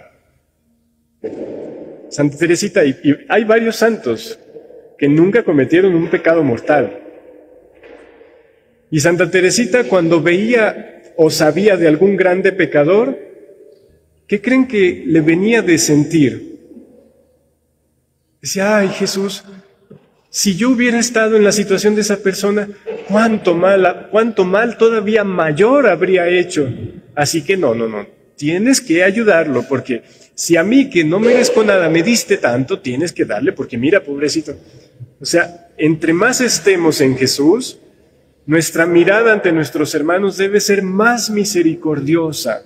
Santa Teresita, y, y hay varios santos que nunca cometieron un pecado mortal. Y Santa Teresita, cuando veía o sabía de algún grande pecador, ¿qué creen que le venía de sentir? Decía: ay, Jesús, si yo hubiera estado en la situación de esa persona, cuánto mal, cuánto mal todavía mayor habría hecho. Así que no, no, no, tienes que ayudarlo, porque si a mí, que no merezco nada, me diste tanto, tienes que darle, porque mira, pobrecito. O sea, entre más estemos en Jesús, nuestra mirada ante nuestros hermanos debe ser más misericordiosa.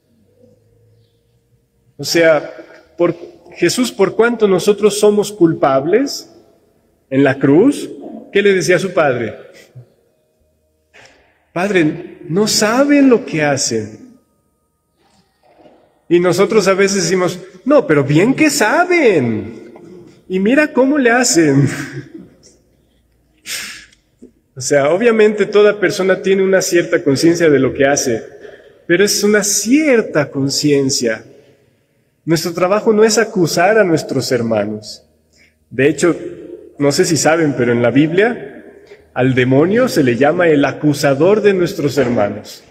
O sea, por Jesús, por cuanto nosotros somos culpables en la cruz, ¿qué le decía a su Padre? Padre, no saben lo que hacen. Y nosotros a veces decimos: no, pero bien que saben. Y mira cómo le hacen. O sea, obviamente toda persona tiene una cierta conciencia de lo que hace, pero es una cierta conciencia. Nuestro trabajo no es acusar a nuestros hermanos. De hecho, no sé si saben, pero en la Biblia al demonio se le llama el acusador de nuestros hermanos.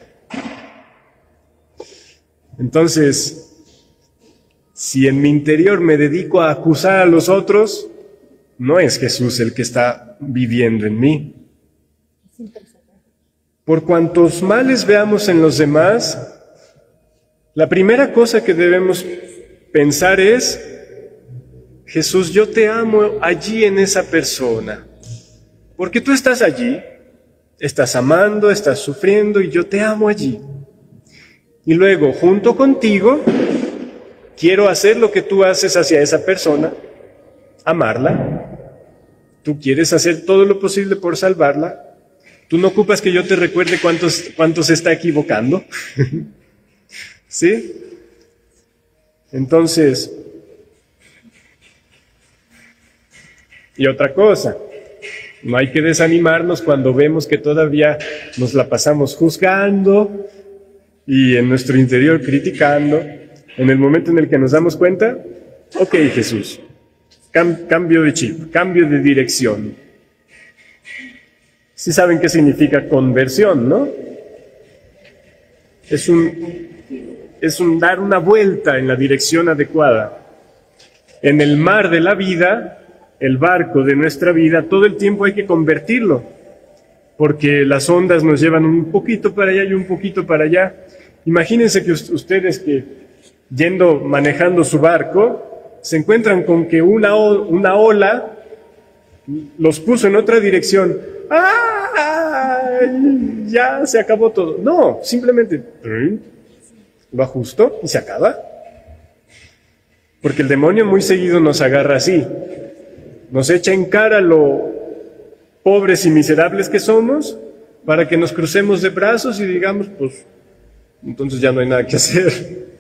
Entonces, si en mi interior me dedico a acusar a los otros, no es Jesús el que está viviendo en mí. Por cuantos males veamos en los demás, la primera cosa que debemos pensar es: Jesús, yo te amo allí en esa persona, porque tú estás allí, estás amando, estás sufriendo, y yo te amo allí. Y luego, junto contigo, quiero hacer lo que tú haces hacia esa persona, amarla. Tú quieres hacer todo lo posible por salvarla. Tú no ocupas que yo te recuerde cuántos, cuántos se está equivocando. ¿Sí? Entonces, y otra cosa, no hay que desanimarnos cuando vemos que todavía nos la pasamos juzgando y en nuestro interior criticando. En el momento en el que nos damos cuenta, ok, Jesús, cam- cambio de chip, cambio de dirección. Sí saben qué significa conversión, ¿no? Es un, es un dar una vuelta en la dirección adecuada. En el mar de la vida, el barco de nuestra vida, todo el tiempo hay que convertirlo. porque las ondas nos llevan un poquito para allá y un poquito para allá. Imagínense que ustedes que yendo, manejando su barco, se encuentran con que una, una ola los puso en otra dirección. ¡Ah! Ya se acabó todo. No, simplemente lo ajusto y se acaba. Porque el demonio muy seguido nos agarra así. Nos echa en cara lo pobres y miserables que somos para que nos crucemos de brazos y digamos, pues, entonces ya no hay nada que hacer.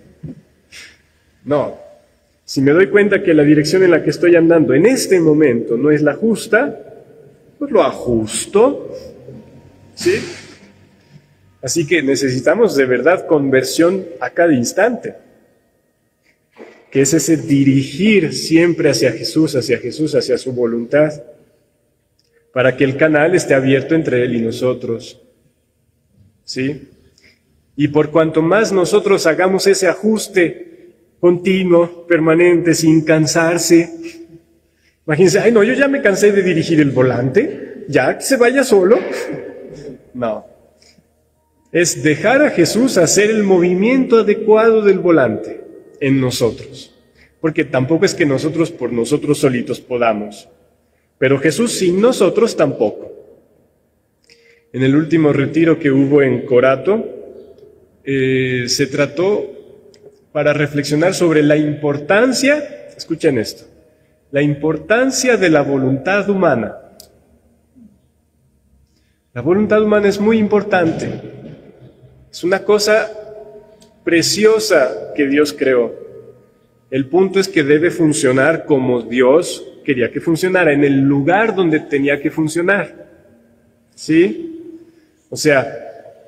No. Si me doy cuenta que la dirección en la que estoy andando en este momento no es la justa, pues lo ajusto. ¿Sí? Así que necesitamos de verdad conversión a cada instante, que es ese dirigir siempre hacia Jesús, hacia Jesús, hacia su voluntad, para que el canal esté abierto entre Él y nosotros. ¿Sí? Y por cuanto más nosotros hagamos ese ajuste continuo, permanente, sin cansarse. Imagínense, ay no, yo ya me cansé de dirigir el volante, ya que se vaya solo. No. Es dejar a Jesús hacer el movimiento adecuado del volante en nosotros. Porque tampoco es que nosotros por nosotros solitos podamos. Pero Jesús sin nosotros tampoco. En el último retiro que hubo en Corato, eh, se trató para reflexionar sobre la importancia, escuchen esto, la importancia de la voluntad humana. La voluntad humana es muy importante. Es una cosa preciosa que Dios creó. El punto es que debe funcionar como Dios quería que funcionara, en el lugar donde tenía que funcionar. ¿Sí? O sea,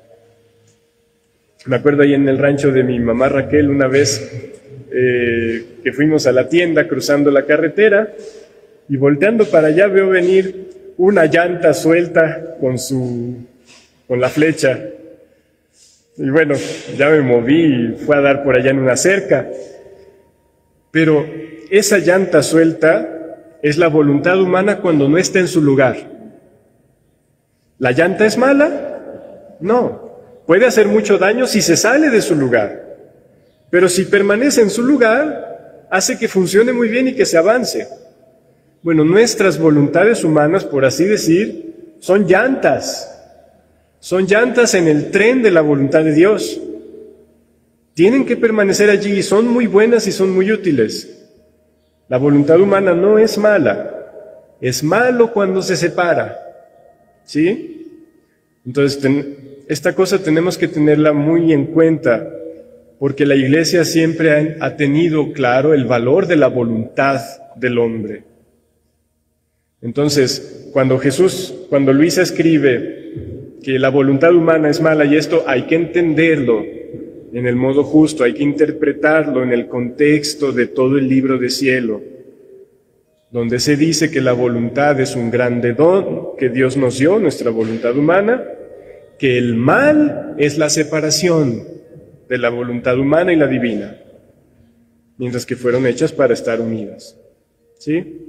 me acuerdo ahí en el rancho de mi mamá Raquel una vez eh, que fuimos a la tienda cruzando la carretera y volteando para allá veo venir una llanta suelta con su con la flecha. Y bueno, ya me moví y fue a dar por allá en una cerca. Pero esa llanta suelta es la voluntad humana cuando no está en su lugar. ¿La llanta es mala? No. Puede hacer mucho daño si se sale de su lugar. Pero si permanece en su lugar, hace que funcione muy bien y que se avance. Bueno, nuestras voluntades humanas, por así decir, son llantas. Son llantas en el tren de la voluntad de Dios. Tienen que permanecer allí y son muy buenas y son muy útiles. La voluntad humana no es mala. Es malo cuando se separa. ¿Sí? Entonces, ten, esta cosa tenemos que tenerla muy en cuenta, porque la Iglesia siempre ha, ha tenido claro el valor de la voluntad del hombre. Entonces, cuando Jesús, cuando Luisa escribe que la voluntad humana es mala, y esto hay que entenderlo en el modo justo, hay que interpretarlo en el contexto de todo el libro de cielo, donde se dice que la voluntad es un grande don que Dios nos dio, nuestra voluntad humana, que el mal es la separación de la voluntad humana y la divina, mientras que fueron hechas para estar unidas. ¿Sí?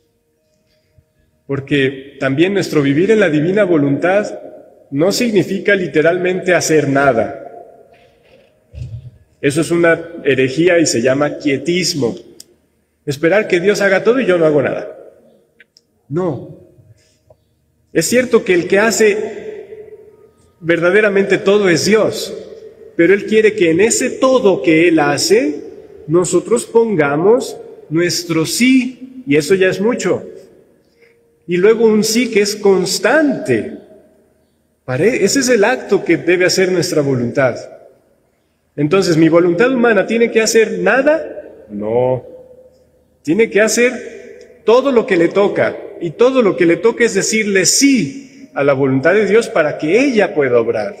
Porque también nuestro vivir en la divina voluntad no significa literalmente hacer nada. Eso es una herejía y se llama quietismo. Esperar que Dios haga todo y yo no hago nada. No. Es cierto que el que hace verdaderamente todo es Dios, pero Él quiere que en ese todo que Él hace, nosotros pongamos nuestro sí, y eso ya es mucho. Y luego un sí que es constante. Ese es el acto que debe hacer nuestra voluntad. Entonces, ¿mi voluntad humana tiene que hacer nada? No. Tiene que hacer todo lo que le toca. Y todo lo que le toca es decirle sí a la voluntad de Dios para que ella pueda obrar.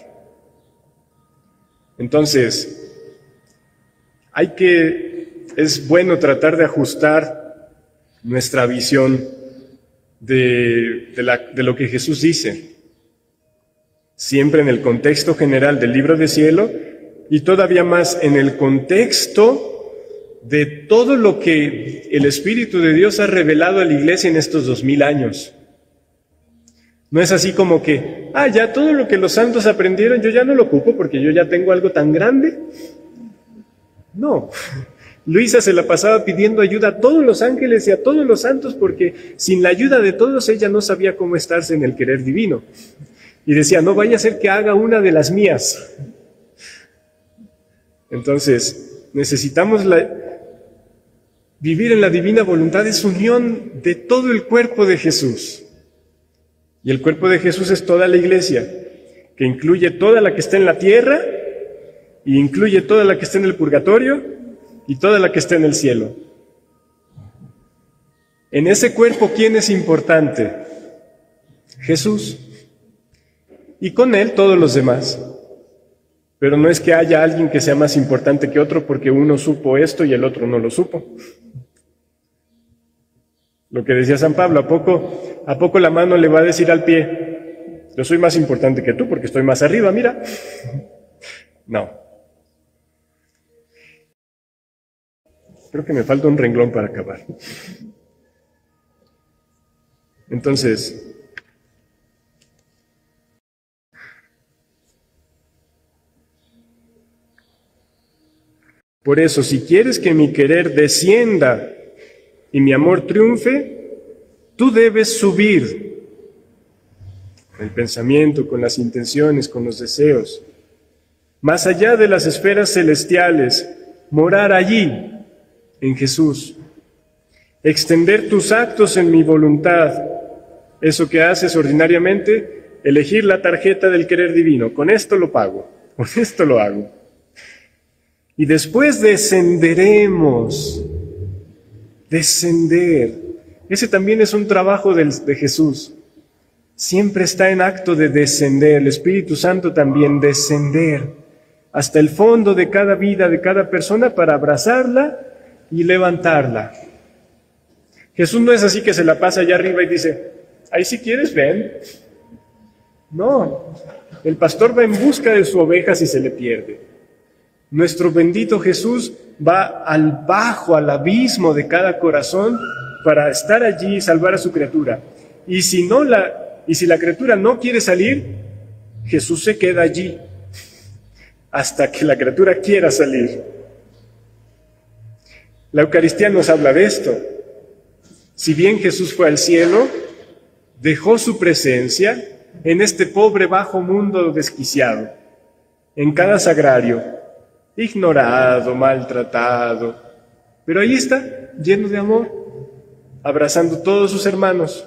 Entonces, hay que, es bueno tratar de ajustar nuestra visión de, de, la, de lo que Jesús dice. Siempre en el contexto general del libro de cielo y todavía más en el contexto de todo lo que el Espíritu de Dios ha revelado a la Iglesia en estos dos mil años. No es así como que, ah, ya todo lo que los santos aprendieron, yo ya no lo ocupo porque yo ya tengo algo tan grande. No. Luisa se la pasaba pidiendo ayuda a todos los ángeles y a todos los santos porque sin la ayuda de todos ella no sabía cómo estarse en el querer divino. Y decía, no vaya a ser que haga una de las mías. Entonces, necesitamos la, vivir en la divina voluntad, es unión de todo el cuerpo de Jesús. Y el cuerpo de Jesús es toda la iglesia, que incluye toda la que está en la tierra, y incluye toda la que está en el purgatorio, y toda la que está en el cielo. En ese cuerpo, ¿quién es importante? Jesús. Y con él todos los demás. Pero no es que haya alguien que sea más importante que otro porque uno supo esto y el otro no lo supo. Lo que decía San Pablo, ¿a poco, ¿a poco la mano le va a decir al pie, yo soy más importante que tú porque estoy más arriba, mira? No. Creo que me falta un renglón para acabar. Entonces, por eso, si quieres que mi querer descienda y mi amor triunfe, tú debes subir el pensamiento, con las intenciones, con los deseos, más allá de las esferas celestiales, morar allí, en Jesús, extender tus actos en mi voluntad, eso que haces ordinariamente, elegir la tarjeta del querer divino, con esto lo pago, con esto lo hago. Y después descenderemos, descender. Ese también es un trabajo de, de Jesús. Siempre está en acto de descender. El Espíritu Santo también descender hasta el fondo de cada vida, de cada persona, para abrazarla y levantarla. Jesús no es así que se la pasa allá arriba y dice, ahí si quieres ven. No, el pastor va en busca de su oveja si se le pierde. Nuestro bendito Jesús va al bajo, al abismo de cada corazón para estar allí y salvar a su criatura. Y si, no la, y si la criatura no quiere salir, Jesús se queda allí hasta que la criatura quiera salir. La Eucaristía nos habla de esto. Si bien Jesús fue al cielo, dejó su presencia en este pobre bajo mundo desquiciado, en cada sagrario, ignorado, maltratado, pero ahí está, lleno de amor, abrazando a todos sus hermanos.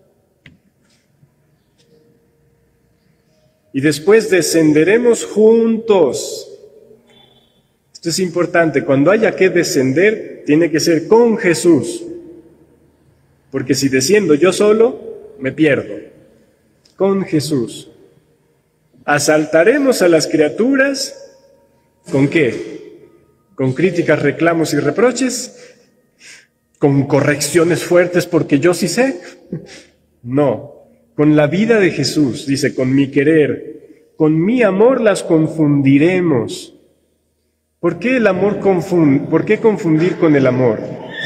Y después descenderemos juntos. Esto es importante, cuando haya que descender, tiene que ser con Jesús, porque si desciendo yo solo, me pierdo. Con Jesús. Asaltaremos a las criaturas, ¿con qué? ¿Con críticas, reclamos y reproches? ¿Con correcciones fuertes porque yo sí sé? No, con la vida de Jesús, dice, con mi querer, con mi amor las confundiremos. ¿Por qué el amor confund- ¿Por qué confundir con el amor?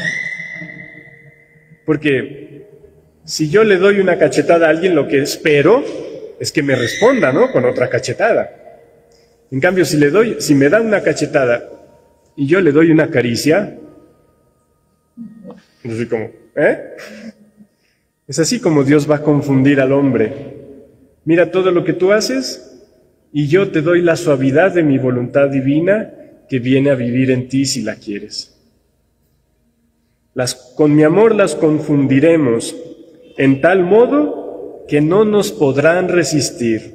Porque si yo le doy una cachetada a alguien, lo que espero es que me responda, ¿no? Con otra cachetada. En cambio, si le doy, si me da una cachetada y yo le doy una caricia, es así como, ¿eh? Es así como Dios va a confundir al hombre. Mira todo lo que tú haces y yo te doy la suavidad de mi voluntad divina que viene a vivir en ti si la quieres. Las, con mi amor las confundiremos en tal modo que no nos podrán resistir.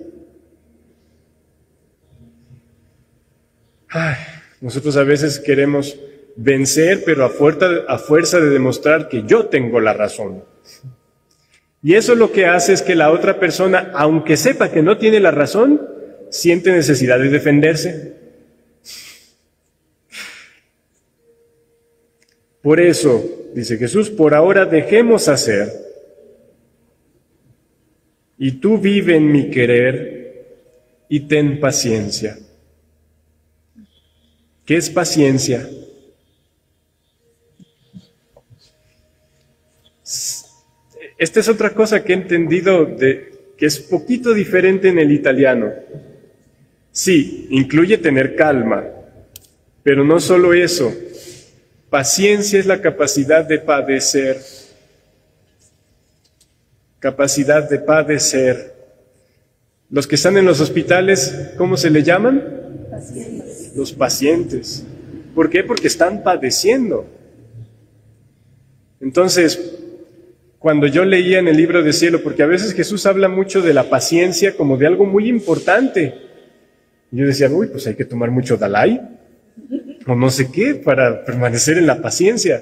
Ay, nosotros a veces queremos vencer, pero a fuerza, a fuerza de demostrar que yo tengo la razón. Y eso lo que hace es que la otra persona, aunque sepa que no tiene la razón, siente necesidad de defenderse. Por eso, dice Jesús, por ahora dejemos hacer, y tú vive en mi querer y ten paciencia. ¿Qué es paciencia? Esta es otra cosa que he entendido de, que es poquito diferente en el italiano. Sí, incluye tener calma, pero no solo eso. Paciencia es la capacidad de padecer. Capacidad de padecer. Los que están en los hospitales, ¿cómo se le llaman? Pacientes. Los pacientes. ¿Por qué? Porque están padeciendo. Entonces, cuando yo leía en el libro de cielo, porque a veces Jesús habla mucho de la paciencia como de algo muy importante. Yo decía, uy, pues hay que tomar mucho Dalai, o no sé qué, para permanecer en la paciencia.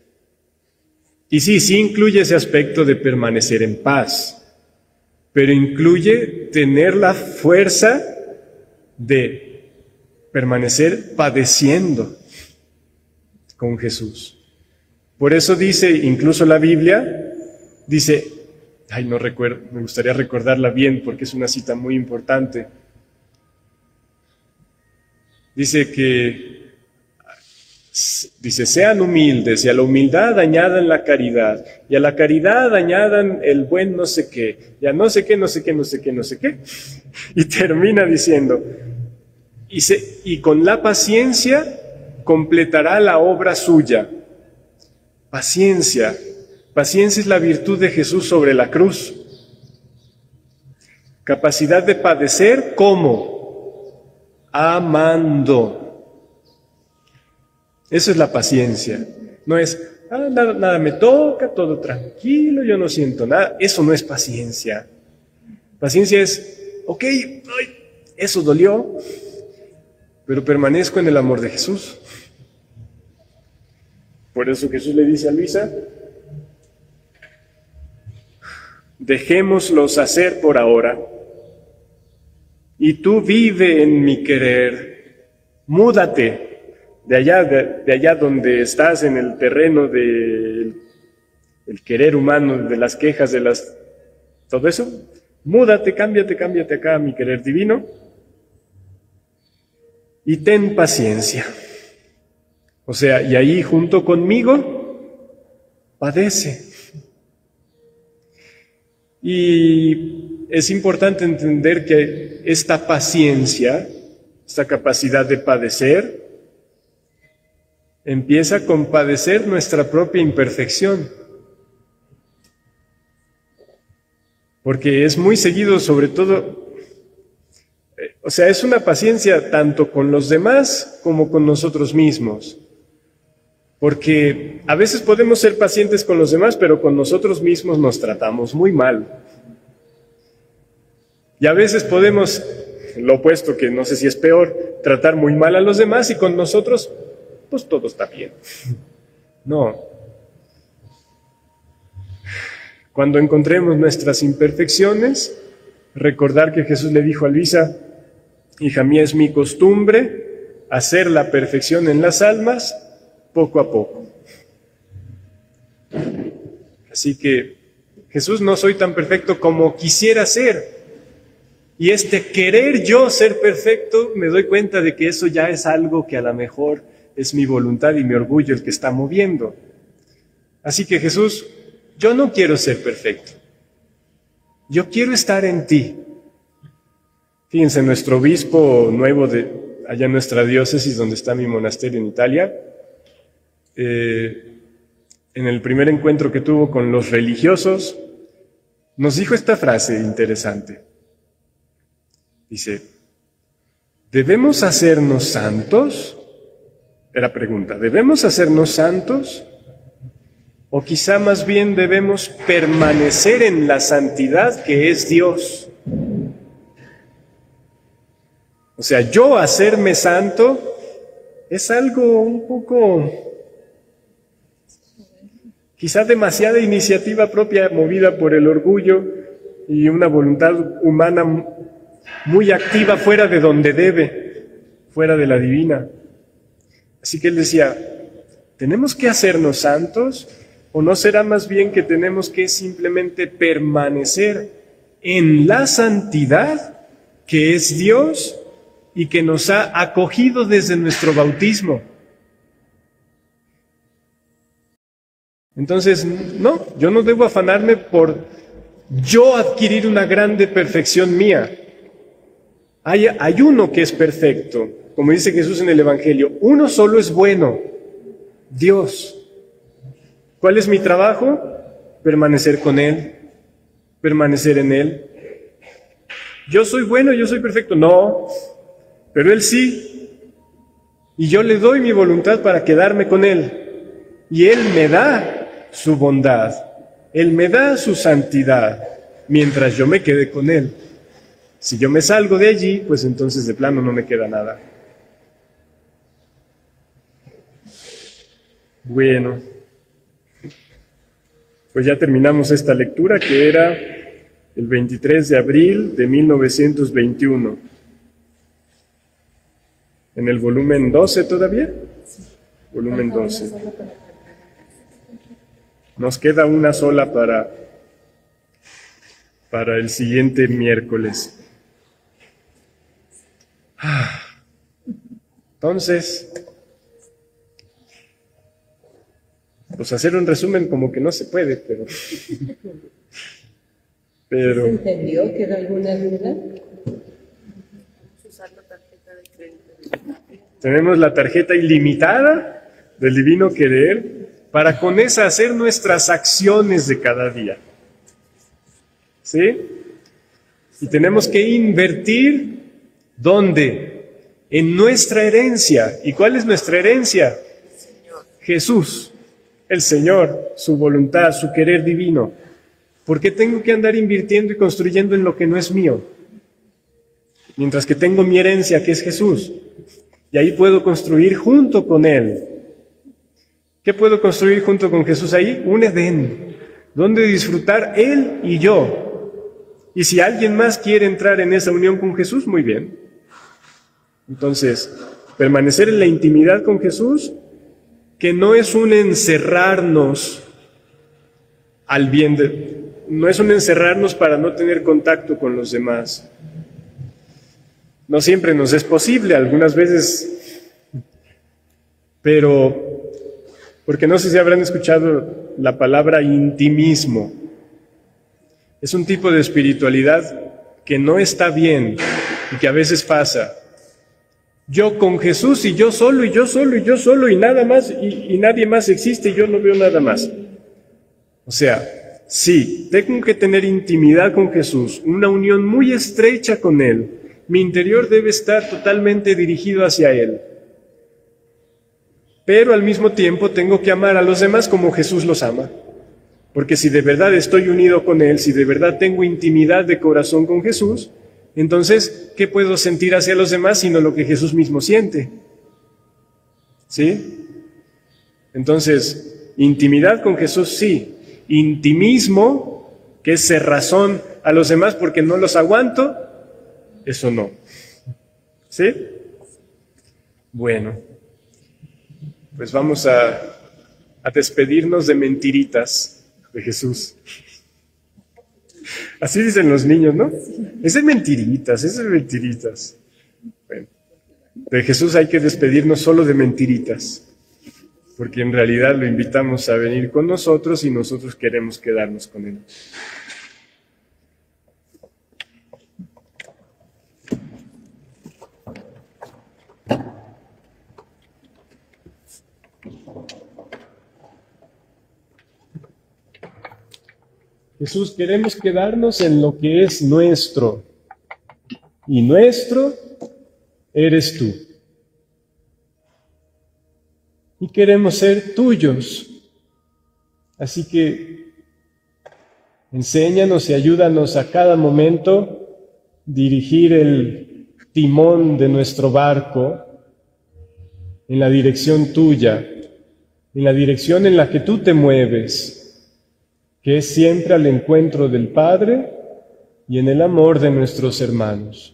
Y sí, sí incluye ese aspecto de permanecer en paz, pero incluye tener la fuerza de permanecer padeciendo con Jesús. Por eso dice, incluso la Biblia, dice, ay, no recuerdo, me gustaría recordarla bien porque es una cita muy importante. Dice que, dice, sean humildes, y a la humildad añadan la caridad, y a la caridad añadan el buen no sé qué, y a no sé qué, no sé qué, no sé qué, no sé qué. Y termina diciendo, y, se, y con la paciencia completará la obra suya. Paciencia. Paciencia es la virtud de Jesús sobre la cruz. Capacidad de padecer, ¿cómo? Amando. Eso es la paciencia. No es, ah, nada, nada me toca, todo tranquilo, yo no siento nada. Eso no es paciencia. Paciencia es, ok, ay, eso dolió, pero permanezco en el amor de Jesús. Por eso Jesús le dice a Luisa, dejémoslos hacer por ahora, y tú vive en mi querer. Múdate de allá, de, de allá donde estás en el terreno del el querer humano, de las quejas, de las todo eso. Múdate, cámbiate, cámbiate acá a mi querer divino y ten paciencia. O sea, y ahí junto conmigo padece. Y es importante entender que esta paciencia, esta capacidad de padecer, empieza con padecer nuestra propia imperfección. Porque es muy seguido, sobre todo, eh, o sea, es una paciencia tanto con los demás como con nosotros mismos. Porque a veces podemos ser pacientes con los demás, pero con nosotros mismos nos tratamos muy mal. Y a veces podemos, lo opuesto, que no sé si es peor, tratar muy mal a los demás y con nosotros, pues todo está bien. No. Cuando encontremos nuestras imperfecciones, recordar que Jesús le dijo a Luisa, hija mía, es mi costumbre hacer la perfección en las almas poco a poco. Así que, Jesús, no soy tan perfecto como quisiera ser. Y este querer yo ser perfecto, me doy cuenta de que eso ya es algo que a lo mejor es mi voluntad y mi orgullo el que está moviendo. Así que Jesús, yo no quiero ser perfecto. Yo quiero estar en ti. Fíjense, nuestro obispo nuevo de allá en nuestra diócesis, donde está mi monasterio en Italia, eh, en el primer encuentro que tuvo con los religiosos, nos dijo esta frase interesante. Dice, ¿debemos hacernos santos? Era pregunta, ¿debemos hacernos santos? O quizá más bien debemos permanecer en la santidad que es Dios. O sea, yo hacerme santo es algo un poco, quizá demasiada iniciativa propia movida por el orgullo y una voluntad humana muy activa fuera de donde debe, fuera de la divina. Así que él decía, ¿tenemos que hacernos santos? ¿O no será más bien que tenemos que simplemente permanecer en la santidad que es Dios y que nos ha acogido desde nuestro bautismo? Entonces, no, yo no debo afanarme por yo adquirir una grande perfección mía. Hay, hay uno que es perfecto, como dice Jesús en el Evangelio, uno solo es bueno, Dios. ¿Cuál es mi trabajo? Permanecer con Él, permanecer en Él. Yo soy bueno, yo soy perfecto. No, pero Él sí. Y yo le doy mi voluntad para quedarme con Él. Y Él me da su bondad, Él me da su santidad, mientras yo me quede con Él. Si yo me salgo de allí, pues entonces de plano no me queda nada. Bueno, pues ya terminamos esta lectura, que era el veintitrés de abril de mil novecientos veintiuno. ¿En el volumen doce todavía? Volumen doce. Nos queda una sola para, para el siguiente miércoles. Entonces, pues hacer un resumen como que no se puede, pero... pero ¿Se entendió? ¿Queda alguna duda? tenemos la tarjeta ilimitada del Divino Querer para con esa hacer nuestras acciones de cada día. ¿Sí? Y tenemos que invertir, ¿dónde? En nuestra herencia. ¿Y cuál es nuestra herencia? Jesús, el Señor, su voluntad, su querer divino. ¿Por qué tengo que andar invirtiendo y construyendo en lo que no es mío? Mientras que tengo mi herencia, que es Jesús. Y ahí puedo construir junto con Él. ¿Qué puedo construir junto con Jesús ahí? Un Edén, donde disfrutar Él y yo. Y si alguien más quiere entrar en esa unión con Jesús, muy bien. Entonces, permanecer en la intimidad con Jesús, que no es un encerrarnos al bien de, no es un encerrarnos para no tener contacto con los demás. No siempre nos es posible, algunas veces, pero, porque no sé si habrán escuchado la palabra intimismo. Es un tipo de espiritualidad que no está bien y que a veces pasa. Yo con Jesús y yo solo y yo solo y yo solo y nada más y, y nadie más existe y yo no veo nada más. O sea, sí, tengo que tener intimidad con Jesús, una unión muy estrecha con Él. Mi interior debe estar totalmente dirigido hacia Él. Pero al mismo tiempo tengo que amar a los demás como Jesús los ama. Porque si de verdad estoy unido con Él, si de verdad tengo intimidad de corazón con Jesús, entonces, ¿qué puedo sentir hacia los demás sino lo que Jesús mismo siente? ¿Sí? Entonces, intimidad con Jesús, sí. Intimismo, que es cerrazón a los demás porque no los aguanto, eso no. ¿Sí? Bueno, pues vamos a, a despedirnos de mentiritas de Jesús. Así dicen los niños, ¿no? Es de mentiritas, es de mentiritas. Bueno, de Jesús hay que despedirnos solo de mentiritas, porque en realidad lo invitamos a venir con nosotros y nosotros queremos quedarnos con Él. Jesús, queremos quedarnos en lo que es nuestro, y nuestro eres tú. Y queremos ser tuyos. Así que enséñanos y ayúdanos a cada momento dirigir el timón de nuestro barco en la dirección tuya, en la dirección en la que tú te mueves, que es siempre al encuentro del Padre y en el amor de nuestros hermanos.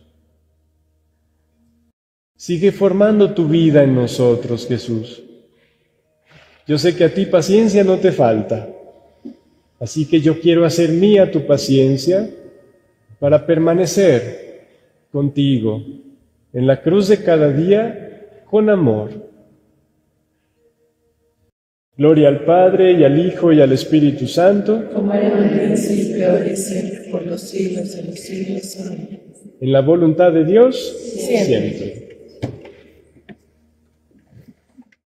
Sigue formando tu vida en nosotros, Jesús. Yo sé que a ti paciencia no te falta, así que yo quiero hacer mía tu paciencia para permanecer contigo en la cruz de cada día con amor. Gloria al Padre, y al Hijo, y al Espíritu Santo. Como era en el principio, ahora y siempre, por los siglos de los siglos. Amén. En la voluntad de Dios, Siempre. siempre.